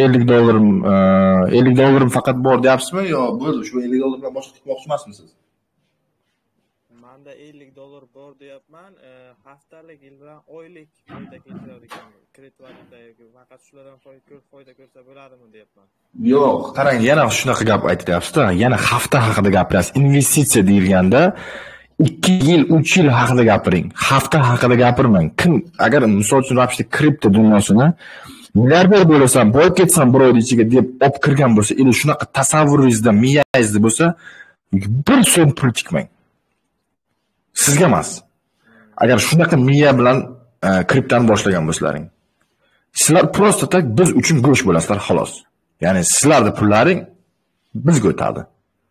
$50 faqat bor deyapsizmi yo bo'ldi, shu $50 bilan boshqa tikmoqchi emasmisiz? Manda $50 bor deyapman, haftalik bilan oylik foyda keltiradigan kriptovalyuta yoki faqat shulardan foyda ko'rsa bo'ladimi deyapman. Yo'q, qarang, yana shunaqa gap aytyapsiz-da, yana hafta haqida gapirasiz. Investitsiya deyilganda 2 yil, 3 yil haqida gapiring. Hafta haqida gapirmang. Kim agar misol uchun rapishda kripto dunyosini milliarder bo'lasam, boy ketsam birovning ichiga deb olib kirgan bo'lsa, ila shunaqa tasavvuringizda, miyangizda bo'lsa, 1 so'm pul tikmang. Sizga emas. Agar shunaqa miya bilan kriptoni boshlagan bo'lsalaring, sizlar prosta tak biz uchun go'sht bo'lasizlar, xolos. Ya'ni sizlarning pullaring bizga o'tadi.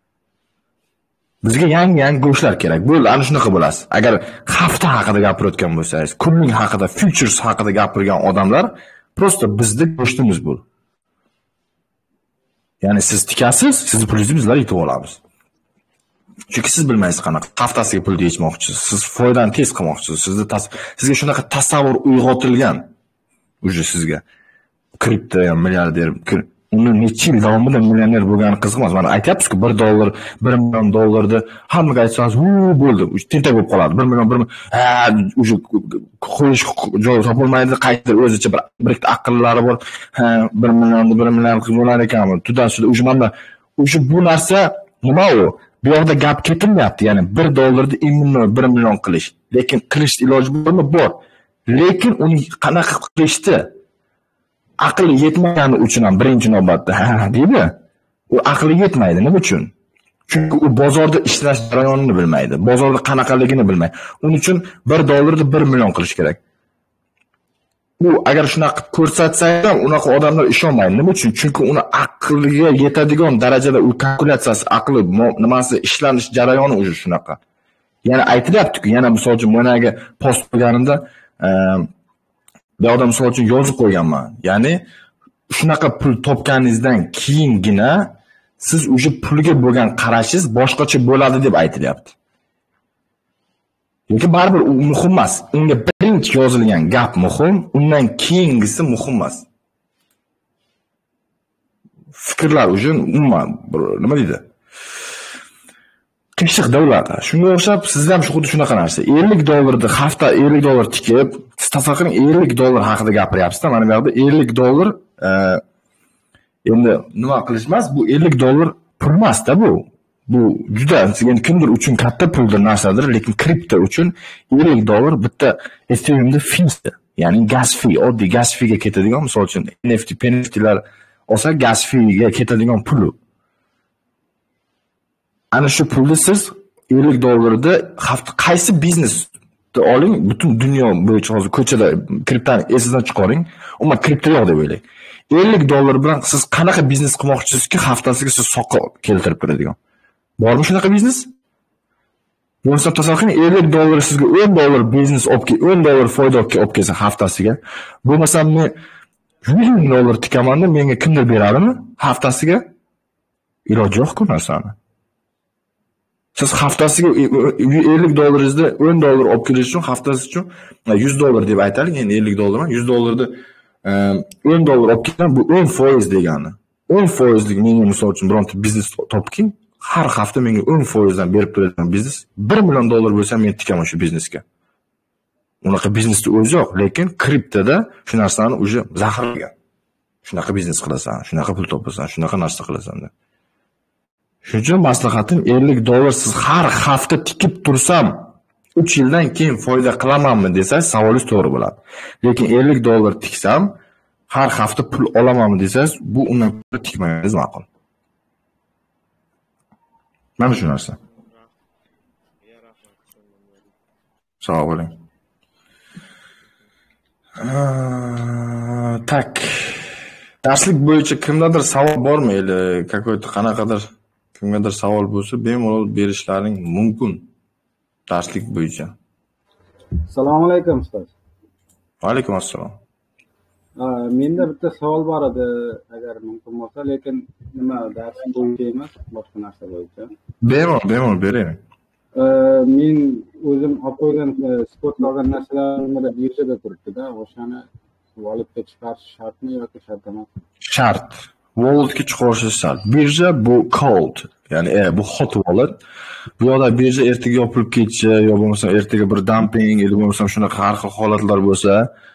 Bizga yangi go'shtlar kerak. Bo'ldi, ana shunaqa bo'lasiz. Agar hafta haqida gapirayotgan bo'lsangiz, kunning haqida, futures haqida gapirgan odamlar prosta bizda go'shtimiz bo'l. Ya'ni siz tikasiz, siz pulingizni bizlar yutib olamiz. Chunki siz bilmaysiz qanaqa haftasiga pul yechmoqchisiz, siz foydani tez qilmoqchisiz. Sizga shunaqa tasavvur uyg'otilgan. Uje sizga kripto ham milliarder, uni necha yil davomida millioner bo'lgani qiziq emas. Mana aytyapsiz-ku, $1 $1 million hammaga aytsangiz, bo'ldi, tentak bo'lib qoladi. 1 million uje qo'yish joyi topilmaydi, qaytib o'zicha bir ikkita aqllari bor. 1 million qilib bo'lar ekanmi? Tudan uje mana bu narsa nima u? Bu yoqda gap ketilmayapti, ya'ni $1 immunni 1 million qilish. Lekin qilish iloji bormi? Bor. Lekin uni qanaqa qilishdi? Aqli yetmagani uchun ham birinchi navbatda deydi. U aqli yetmaydi. Nima uchun? Chunki u bozorda ishlash jarayonini bilmaydi. Bozorda qanaqaligini bilmaydi. Uning uchun $1 1 million qilish kerak. U agar shunaqa ko'rsatsa ham unaqa odamlar ishonmaydi. Nima uchun? Chunki uni aqliga yetadigan darajada u kalkulyatsiyasi, aqli nimasi ishlanish jarayoni o'zi shunaqa. Yana aytilyapti-ku, yana misol uchun monaga post qo'yganimda bu odam misol uchun yozib qo'yganman. Ya'ni shunaqa pul topganingizdan keyingina siz o'sha pulga bo'lgan qarashingiz boshqacha bo'ladi deb aytilyapti. Lekin baribir u muhim emas. Unga birinchi yozilgan gap muhim, undan keyingisi muhim emas. Fikrlar uchun umuman nima deydi? Qiyshiq davlat. Shunga o'xshab sizda ham xuddi shunaqa narsa. $50 hafta $50 tikib, siz tasavvur qiling, $50 haqida gapiryapsiz-da, mana bu yerda $50 endi nima qilish emas, bu $50 pul emas-da bu. Bu juda kimdir uchun katta puldir narsadir, lekin kripto uchun $50 bitta Ethereumda fee'dir. Ya'ni gas fee, oddiy gas fee'ga ketadigan, misol uchun NFT'lar olsa gas fee'ga ketadigan pul. Ana shu pulni siz $50 hafta qaysi biznesni oling, butun dunyo bo'yicha hozir ko'chada kriptoni esingizdan chiqaring, umuman kripto yo'q deb o'ylang. $50 bilan siz qanaqa biznes qilmoqchisizki, haftasiga siz soqqa keltirib beradigan? Bormi shunaqa biznes? Bo'lsa tasavvur qiling, $50 sizga $10 biznes $10 foyda olib kelsa haftasiga. Bo'lmasa men $100,000 tikamanda menga kimdir beradimi haftasiga? Iloji yo'q-ku narsani. Siz haftasiga $50'ingizda $10 olib kelish uchun haftasi uchun $100 deb aytaylik, endi $50 emas, $100'da $10 olib kelgan bu 10% degani. 10%lik menga misol uchun bironta biznes topking, har hafta menga 10%dan berib turadigan biznes $1 million bo'lsa men tikaman shu biznesga. Unaqa biznesda o'zi yo'q, lekin kriptoda shu narsani uje zaharlagan. Shunaqa biznes qilasan, shunaqa pul topasan, shunaqa narsa qilasan deb. Shuning uchun maslahatim $50 siz har hafta tikib tursam 3 yildan keyin foyda qilamanmi desangiz savolingiz to'g'ri bo'ladi. Lekin $50 tiksam har hafta pul olamanmi desangiz bu undan ko'ra tikmagingiz ma'qul. Mana shu narsa. Sog' bo'ling. Tak. Darslik bo'yicha kimdadir savol bormi? Какой-то qanaqadir kimgadir savol bo'lsa, bemalol berishlaring mumkin. Darslik bo'yicha. Assalomu alaykum ustoz. Va alaykum assalom. Menda bitta savol bor edi, agar mumkin bo'lsa, lekin nima dars bo'yicha emas, boshqa narsa bo'yicha. Bemalol bering. Men o'zim olib qo'ygan sport olgan narsalarni birjada turibdi-da, o'shani walletga chiqarish shartmi yoki shart emas? Shart. Walletga chiqarish shart. Birja bu cold, ya'ni bu hot wallet. Bu yoqda birja ertaga yopilib ketsa, yo bo'lmasa ertaga bir dumping, yo bo'lmasa shunaqa har xil holatlar bo'lsa,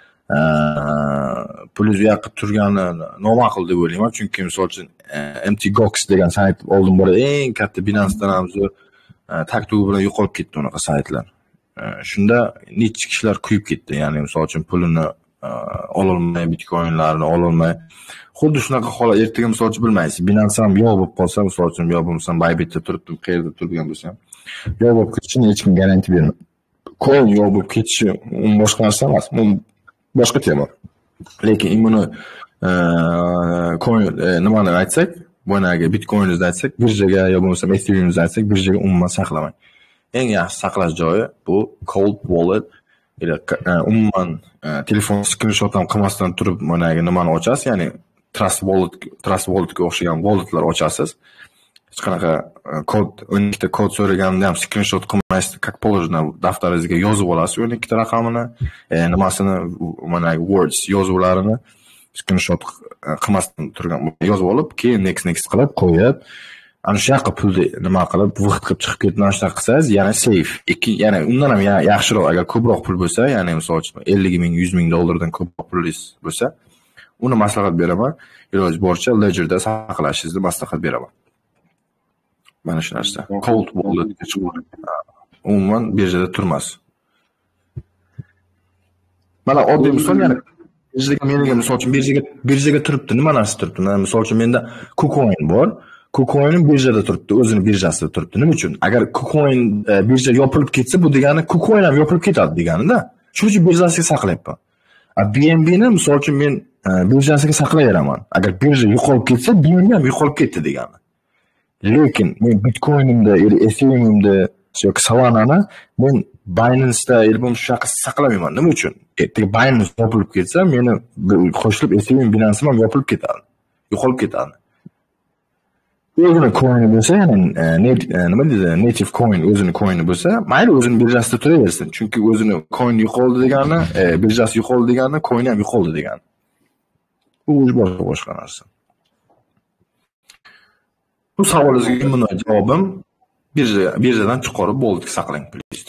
pulni yoqib turgani noma'qul deb o'ylayman. Chunki misol uchun MTGOX degan sayt oldin bor, eng katta Binance'dan ham zo'r taktugi bilan yo'qolib ketdi unaqa saytlar. Shunda necha kishilar kuyib ketdi. Ya'ni misol uchun pulini ololmay, bitcoinlarni ololmay. Xuddi shunaqa holat ertaga misol uchun bilmaysiz. Binance ham yo'q bo'lib qolsa, misol uchun yo bo'lmasa Bybit'da turibdi, qayerda turgan bo'lsa ham yo'q bo'lib ketishini hech kim garantiya bermaydi. Coin yo'q bo'lib ketishi boshqa narsa emas. Bu boshqa tema. Lekin buni coin nimani aytsak, bo'ynaga bitcoinni aytsak, birjaga yo bo'lmasa Ethereumni aytsak, birjaga umuman saqlamang. Eng yaxshi saqlash joyi bu cold wallet. Umuman telefon screenshot ham qilmasdan turib bo'ynaga nimani ochasiz, ya'ni Trust Walletga o'xshagan walletlar ochasiz. Hech qanaqa kod, 12 kod so'raganida ham screenshot qilmaysiz, как положено daftaringizga yozib olasiz 12 raqamini, nimasini, mana words yozuvlarini screenshot qilmasdan turgan yozib olib, keyin next qilib qo'yib, ana shu yoqqa pulni nima qilib, vaqt qilib chiqib ketgan shunaqa qilsangiz, yana safe. Ya'ni undan ham yaxshiroq agar ko'proq pul bo'lsa, ya'ni misol uchun 50 ming, 100 ming dollardan ko'proq pulingiz bo'lsa, uni maslahat beraman. Iloji boricha ledgerda saqlashingizni maslahat beraman. Mana shu narsa. Cold walletga chiqib, umuman birjada turmas. Mana oddiy misol, ya'ni menga misol uchun birjaga turibdi, nima narsa turibdi? Mana misol uchun menda KuCoin bor. KuCoin birjada turibdi, o'zini birjasida turibdi. Nima uchun? Agar KuCoin birja yopilib ketsa, bu degani KuCoin ham yopilib ketadi degani-da. Shuning uchun birjasiga saqlayapman. BNB ni misol uchun men birjasiga saqlayveraman. Agar birja yo'qolib ketsa, BNB ham yo'qolib ketdi degani. Lekin men Bitcoinimda, Ethereumimda yoki Solana'ni men Binance'da ilbom shunaqa saqlamayman. Nima uchun? Ertaga Binance yopilib ketsa, meni qo'shilib Ethereum, Binance ham yopilib ketadi. Yo'qolib ketadi. O'zini coin'i bo'lsa, ya'ni nima deydi, native coin o'zini coin'i bo'lsa, mayli o'zini birjasida turaversin. Chunki o'zini coin yo'qoldi degani, birjasi yo'qoldi degani, coin ham yo'qoldi degani. Bu boshqa narsa. Bu savolingizga bunday javobim birjadan chiqarib bo'ldi, saqlang please.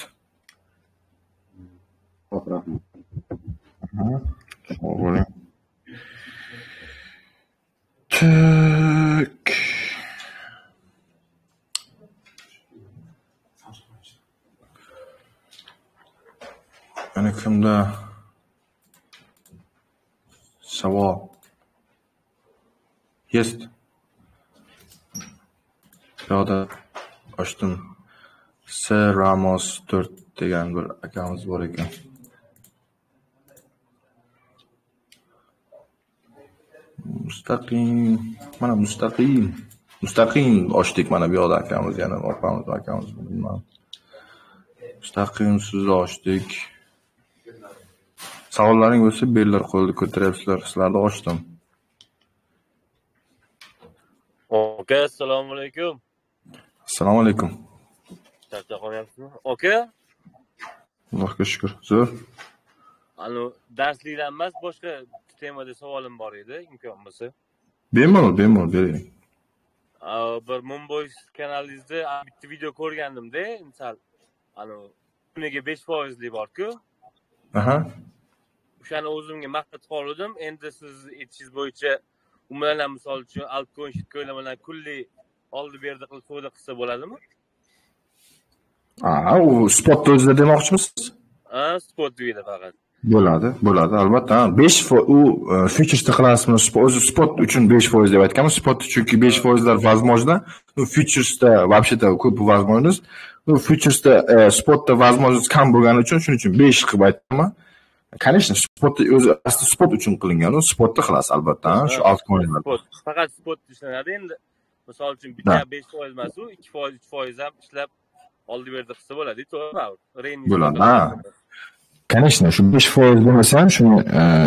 Rahmat. Tak. Yana kimda savol? Есть. Yo'da ochdim. Sir Ramos 4 degan bir akamiz bor ekan. Mustaqim. Mana Mustaqim ochdik mana bu yoqda akamiz yana opamiz akamiz bilmam. Mustaqimsiz ochdik. Savollaring bo'lsa, bellar qo'lda ko'taryapsizlar. Sizlarni ochdim. Aka, assalomu alaykum. Assalomu alaykum. Charchab qolyapsizmi? Aka, Allohga shukr. Zo'r. darslikdan emas, boshqa temada savolim bor edi, imkon bo'lsa. Bemalol bering. Bir Moonboys kanalingizda bitta video ko'rgandim-da, misol, kuniga 5% lik bor-ku. Aha. O'shani o'zimga maqtab qoldim. Endi siz aytishingiz bo'yicha u bilan ham misol uchun altcoin, shitcoin bilan kulli oldi-berdi qilib savdo qilsa bo'ladimi? U spotda o'zida demoqchimisiz? Spot deydi faqat. Bo'ladi, albatta. 5% u futuresda qilasizmi? O'zi spot uchun 5% deb aytganman. Spot chunki 5%lar возможно. Futuresda вообще-то ko'p возможность. Futuresda spotda возможность kam bo'lgani uchun shuning uchun 5 qilib aytganman. Конечно, spotda o'zi asli spot uchun qilingan, u spotda qilasiz albatta, shu altcoinlar. Faqat spot ishlanadi. Endi misol uchun bitta 5% emas, u 2%, 3% ham ishlab oldi-berdi qilsa bo'ladi, to'g'rimi? Bo'ladi. Конечно, shu 5% bo'lmasa ham shuni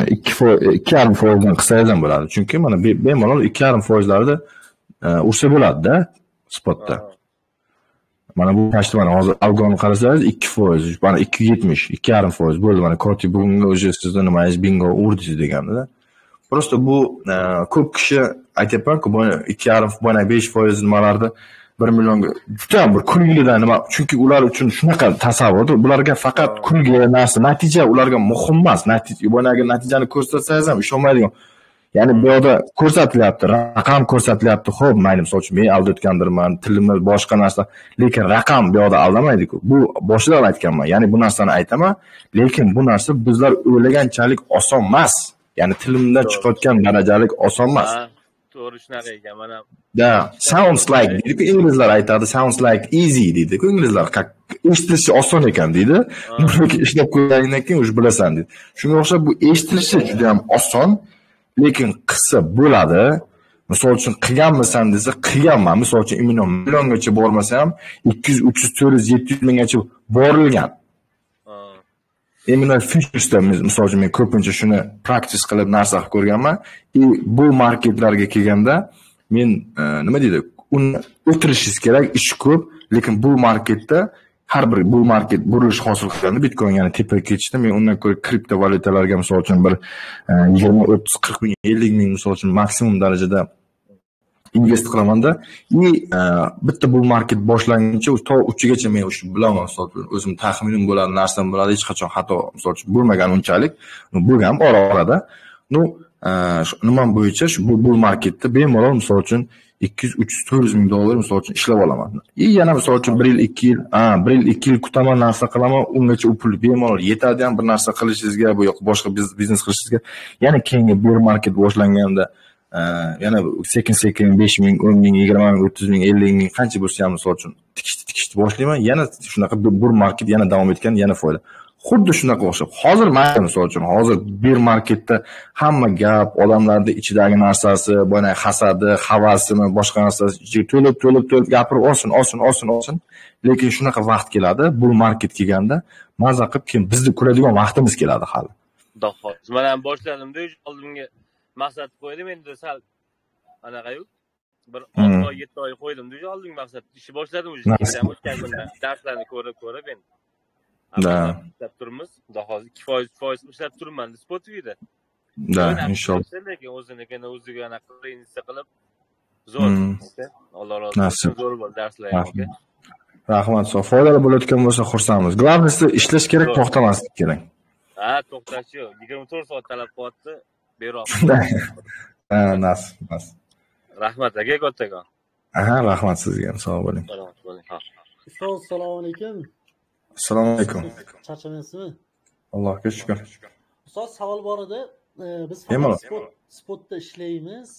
2,5% dan qilsangiz ham bo'ladi. Chunki mana bemalol 2,5%larda ursa bo'ladi-da spotda. Mana bu tashdi mana hozir algoni qarasangiz 2%, mana 270, 2,5% bo'ldi. Mana Koti bugungi o'zi sizning nimangiz bingo urdingiz deganda. Prosta bu ko'p kishi aytayapman-ku, bu 2,5, mana 5% nimalarda 1 millionga juda bir kulgidan nima, chunki ular uchun shunaqa tasavvurda, bularga faqat kulgi narsa, natija ularga muhim emas. Natijani ko'rsatsangiz ham ishonmaydigan. Ya'ni bu yerda ko'rsatilyapti, raqam ko'rsatilyapti. Xo'p, mayli, misol uchun men aldatgandirman, tilimiz boshqa narsa, lekin raqam bu yerda aldamaydi-ku. Bu boshida aytganman. Ya'ni bu narsani aytaman, lekin bu narsa bizlar o'ylaganchalik oson emas. Ya'ni tilimdan chiqayotgan darajalik oson emas. To'g'ri shunaqa ekan, mana. Sounds like deydi-ku, inglizlar aytadi, sounds like easy deydi-ku, inglizlar eshitilishi oson ekan deydi. Buni ishlab ko'rganingdan keyin o'zi bilasan deydi. Shunga o'xshab bu eshitilishi juda ham oson. Lekin qilsa bo'ladi. Misol uchun qilganmisan desa, qilganman. Misol uchun milliongacha bormasa ham 200, 300, 400, 700 minggacha borilgan. Imino futuresda misol uchun men ko'pincha shuni practice qilib narsa qilib ko'rganman. Bu marketlarga kelganda men nima deydi, uni o'tirishingiz kerak, ish ko'p, lekin bu marketda har bir bu market burilish hosil qilganda Bitcoin yana tepaga ketishda men undan ko'ra kriptovalyutalarga misol uchun bir 20, 30, 40 ming, 50 ming misol uchun maksimum darajada invest qilamanda, bitta bu market boshlanguncha to uchigacha men o'sha bilaman, misol uchun o'zim taxminim bo'ladi, narsam bo'ladi, hech qachon xato misol uchun bo'lmagan unchalik, bo'lgan orada. Nima bo'yicha shu bu marketda bemalol misol uchun 200, 300, 400 ming dollar misol uchun ishlab olaman. Yana misol uchun 1 yil, 2 yil, 1 yil, 2 yil kutaman, narsa qilaman, ungacha u pul bemalol yetadi ham bir narsa qilishingizga, bu yo'q boshqa biznes qilishingizga. Yana keyingi bear market boshlanganda yana sekin 5 ming, 10 ming, 20 ming, 30 ming, 50 ming qancha bo'lsa ham misol uchun tikishni boshlayman. Yana shunaqa bir market yana davom etgan, yana foyda. Xuddi shunaqa o'xshab. Hozir men misol uchun hozir bir marketda hamma gap, odamlarning ichidagi narsasi, bo'na hasadi, havasimi, boshqa narsasi to'lib gapirib olsin. Lekin shunaqa vaqt keladi, bu market kelganda maza qilib keyin bizni ko'radigan vaqtimiz keladi hali. Xo'p, men ham boshladim-da, oldimga maqsad qo'ydim, endi sal anaqa-yu. Bir 6 oy, 7 oy qo'ydim-da, oldimga maqsad. Ishni boshladim o'zi. O'tgan darslarni ko'rib endi. İşlab turibmiz. Xudo hozir 2% ishlab turibman Spotify'da. Inshaalloh. Lekin o'ziga anaqa qilib zo'r. Alloh rozi bo'lsin. Zo'r bo'ldi darslar ham. Rahmat, foydali bo'layotgan bo'lsa xursandmiz. Glavnisi ishlash kerak, to'xtamaslik kerak. To'xtash yo'q. 24 soat talab qilyapti. Beroq. Nasib. Rahmat aka, kattakon. Rahmat sizga. Sog' bo'ling. Salomat bo'ling. Assalomu alaykum. Assalomu alaykum. Charchamayapsizmi? Allohga shukr. Ustoz, savol bor edi. Biz spotda ishlaymiz.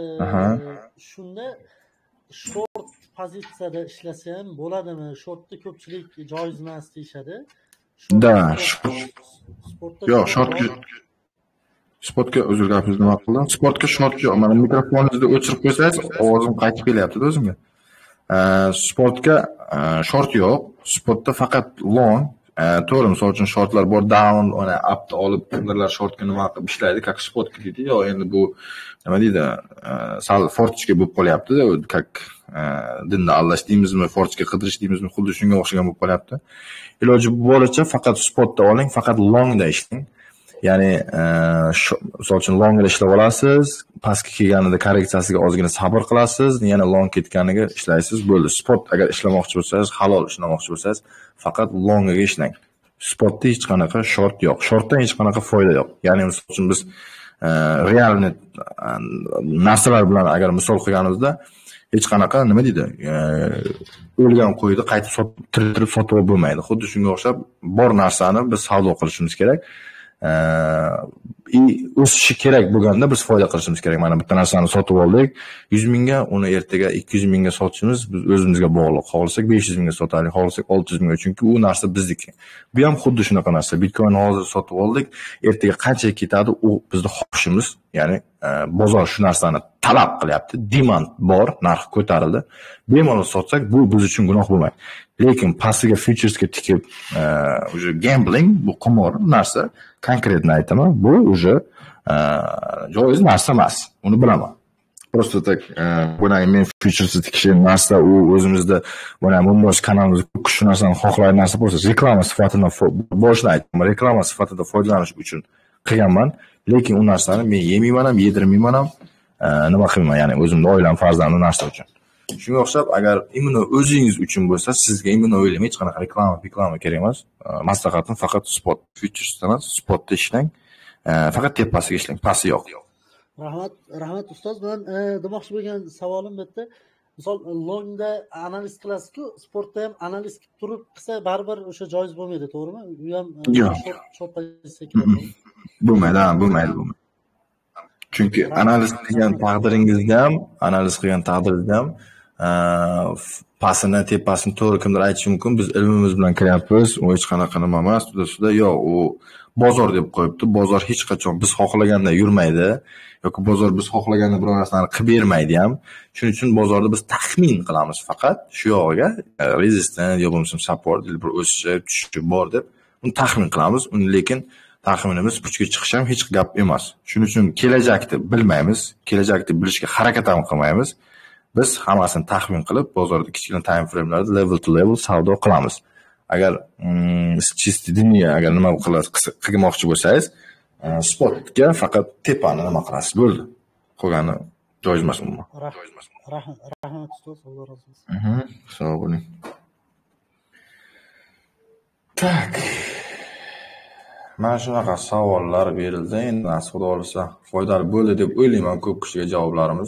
Shunda short pozitsiyada ishlasa ham bo'ladimi? Shortda ko'pchilik joiz emas deyshadi. Sportga uzr gapingizni nima qildim? Sportga short yo'q. Mana mikrofoningizni o'chirib qo'ysangiz, ovozim qaytib kelyapti o'zimga. Sportga short yo'q. Sportda faqat long, to'g'ri, misol uchun shortlar bor, down, ona upni olib, kimlarlar shortga nima qilib ishlaydi, как sportga deydi. Yo, endi bu nima deydi? Sal fortishga bo'lib qolyapti, как dinda allash deymizmi, fortishga qidirish deymizmi, xuddi shunga o'xshagan bo'lib qolyapti. Iloji boricha faqat sportda oling, faqat longda ishlang. Ya'ni misol uchun longda ishlab olasiz, pastga kelganida korreksiyasiga ozgina sabr qilasiz, yana long ketganiga ishlaysiz, bo'ldi. Sport agar ishlamoqchi bo'lsangiz, halol ishlamoqchi bo'lsangiz, faqat longiga ishlang. Sportda hech qanaqa short yo'q. Shortdan hech qanaqa foyda yo'q. Ya'ni misol uchun biz realni narsalar bilan agar misol qo'yganimizda hech qanaqa nima deydi? O'lgan qo'yni qaytib tiriltirib sotib bo'lmaydi. Xuddi shunga o'xshab bor narsani biz savdo qilishimiz kerak. O'sishi kerak bo'lganda biz foyda qilishimiz kerak. Mana bitta narsani sotib oldik, 100 mingga, uni ertaga 200 mingga sotishimiz biz o'zimizga bog'liq. Xohlasak 500 mingga sotaylik, xohlasak 600 mingga, chunki u narsa bizniki. Bu ham xuddi shunaqa narsa. Bitcoin hozir sotib oldik, ertaga qancha ketadi, u bizning xohishimiz. Ya'ni bozor shu narsani talab qilyapti, demand bor, narx ko'tarildi. Bemalol sotsak, bu biz uchun gunoh bo'lmaydi. Lekin pastiga futuresga tikib, уже gambling, bu qimor narsa, konkretni aytaman, bu уже joiz narsa emas. Uni bilaman. Просто так, buni men futuresga tikishim narsa, u o'zimizda buni Mumbosh kanalimizda shu narsani xohlaydigan narsa bo'lsa, reklama sifatida boshida aytdim, reklama sifatida foydalanish uchun qilganman. Lekin u narsani men yemayman ham, yedirmayman ham, nima qilmayman, ya'ni o'zimning oilam, farzandim narsa uchun. Shunga o'xshab, agar imенно o'zingiz uchun bo'lsa, sizga imенно o'ylamay hech qanaqa reklama kerak emas. Maslahatim faqat sport, futures emas, sportda ishlang. Faqat tepasiga ishlang, pasti yo'q. Rahmat ustoz. Men demoqchi bo'lgan savolim bitta. Misol longda analiz qilasiz-ku, sportda ham analiz qilib turib qilsa baribir o'sha joiz bo'lmaydi, to'g'rimi? U ham short pozitsiya kerak. Bo'lmaydi. Chunki analiz qilgan taqdiringizda ham pasini, tepasini to'g'ri kimdir aytishi mumkin. Biz ilmimiz bilan kiryapmiz, u hech qanaqa nima emas, juda yo'q, u bozor deb qo'yibdi. Bozor hech qachon biz xohlaganda yurmaydi yoki bozor biz xohlaganda biror narsani qilib bermaydi ham. Shuning uchun bozorda biz taxmin qilamiz faqat shu yog'iga resistance yo bo'lmasa support bir o'sishi, tushishi bor deb uni taxmin qilamiz. Uni lekin taxminimiz puchga chiqishi ham hech gap emas. Shuning uchun kelajakni bilmaymiz, kelajakni bilishga harakat ham qilmaymiz. Biz hammasini taxmin qilib, bozorda kichkina time frame'larda level to level savdo qilamiz. Agar chisti diniy agar nima qilmoqchi bo'lsangiz, spotga faqat tepani nima qilasiz, bo'ldi. Qolgani joiz emas umuman. Rahmat ustoz, Alloh razı olsun. Sog' bo'ling. Tak. Mana shunaqa savollar berildi. Endi nasib xudo olsa foydali bo'ldi deb o'ylayman ko'p kishiga javoblarimiz.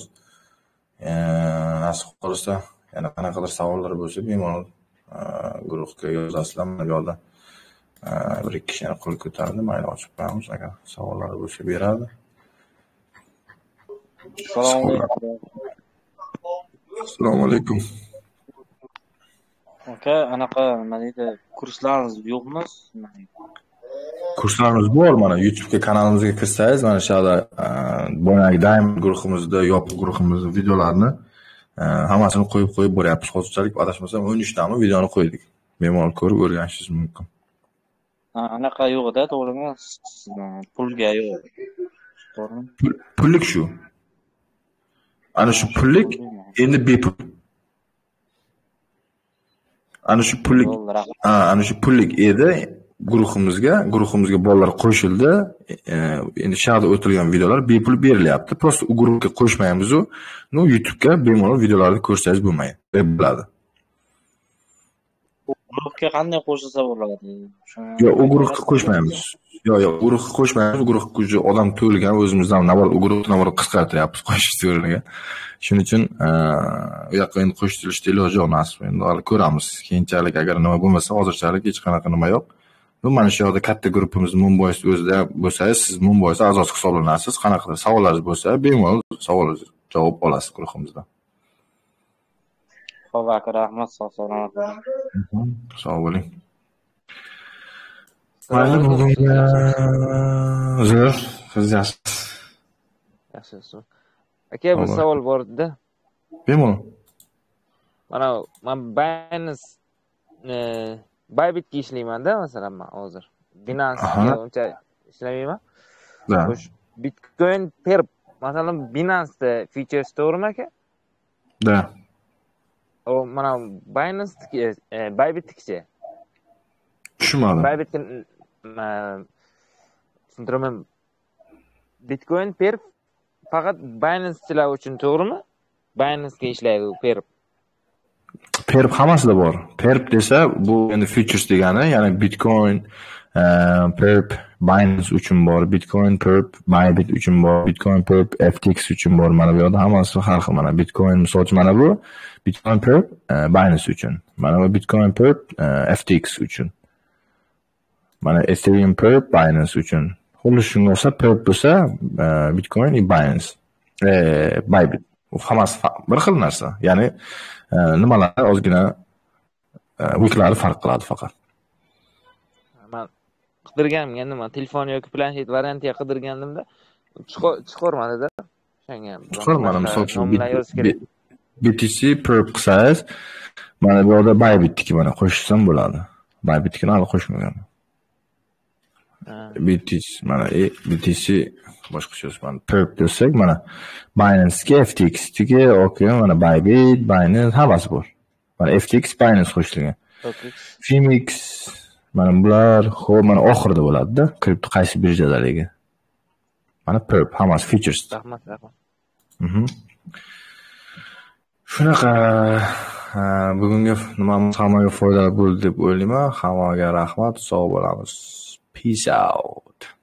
Nasib qilsa, yana qanaqadir savollar bo'lsa, bemalol guruhga yozasizlar. Mana bu yerda bir ikki kishi qo'l ko'tardi, mayli ochib qo'yamiz agar savollar bo'lsa beradi. Assalomu alaykum. Aka, anaqa nima deydi, kurslarimiz yo'qmi? Kurslarimiz bor, mana YouTube'ga kanalimizga kirsangiz, mana shu yerda boyagi Diamond guruhimizda, yopiq guruhimizning videolarini hammasini qo'yib boryapmiz. Hozirchalik adashmasam 13 tami videoni qo'ydik. Bemalol ko'rib o'rganishingiz mumkin. Anaqa yo'q-da, to'g'rimi? Pulga yo'q. To'g'rimi? Pullik shu. Ana shu pullik endi bepul. Ana shu pullik edi. Guruhimizga bolalar qo'shildi. Endi shu yerda o'tilgan videolar bepul berilyapti. Prosta u guruhga qo'shmaymiz-u, YouTube'ga bemalol videolarni ko'rsangiz bo'lmaydi. Bo'ladi. Guruhga qanday qo'shilsa bo'ladi? Yo'q, u guruhga qo'shmaymiz. Yo'q, guruhga qo'shmaymiz. Guruhga odam to'lgan, o'zimizdan u guruhni qisqartiryapmiz qo'shish o'rniga. Shuning uchun u yoqqa endi qo'shilishda iloji yo'q nasib. Endi ko'ramiz. Keyinchalik agar nima bo'lmasa, hozirchalik hech qanaqa nima yo'q. Mana shu yerda katta guruhimiz Mumboys o'zida bo'lsangiz, siz Mumboys a'zosi hisoblanasiz. Qanaqadir savollaringiz bo'lsa, bemalol savollaringizni javob olasiz guruhimizdan. Xo'p, aka, rahmat, sog' bo'ling. Mayli, bugunga uzr. Siz yaxshisiz. Yaxshi. Aka, bir savol bor edi. Bemalol. Mana men Binance Bybitga ishlayman-da, masalan, men hozir. Binance'ga uncha ishlamayman. Da. Xo'sh, Bitcoin Perp, masalan, Binance'da features to'g'rimi aka? Da. O mana Binance'niki, Bybit'niki. Tushunmadim. Bybit'ga tushuntiraman. Bitcoin Perp faqat Binance'chilar uchun to'g'rimi? Binance'ga ishlaydi Perp. Perp hammasida bor. Perp desa bu endi futures degani, ya'ni Bitcoin Perp Binance uchun bor, Bitcoin Perp Bybit uchun bor, Bitcoin Perp FTX uchun bor. Mana bu yerda hammasi har xil. Mana Bitcoin misol mana bu Bitcoin Perp Binance uchun. Mana bu Bitcoin Perp FTX uchun. Mana Ethereum Perp Binance uchun. Xullas shunga o'xshab Perp bo'lsa Bitcoin Binance. Bybit. Bu hammasi bir xil narsa. Ya'ni nimalar ozgina wiklari farq qiladi faqat. Men qidirganimga nima telefon yoki planshet variantiga qidirganimda chiqarmadi-da. O'shanga Chiqarmadi. Misol uchun BTC Perp qilsangiz, mana bu yerda Bybitniki mana qo'shsam bo'ladi. Bybitnikini hali qo'shmagan. BTC boshqacha mana Perp desak, mana Binance'ga, FTX'ga, okey, mana Bybit, Binance hammasi bor. Mana FTX Binance qo'shilgan. Phoenix mana bular mana oxirida bo'ladi-da, kripto qaysi birjadaligi. Mana Perp hammasi features. Rahmat. Shunaqa bugungi nimamiz hammaga foydali bo'ldi deb o'ylayman. Hammaga rahmat, sog' bo'lamiz. Peace out.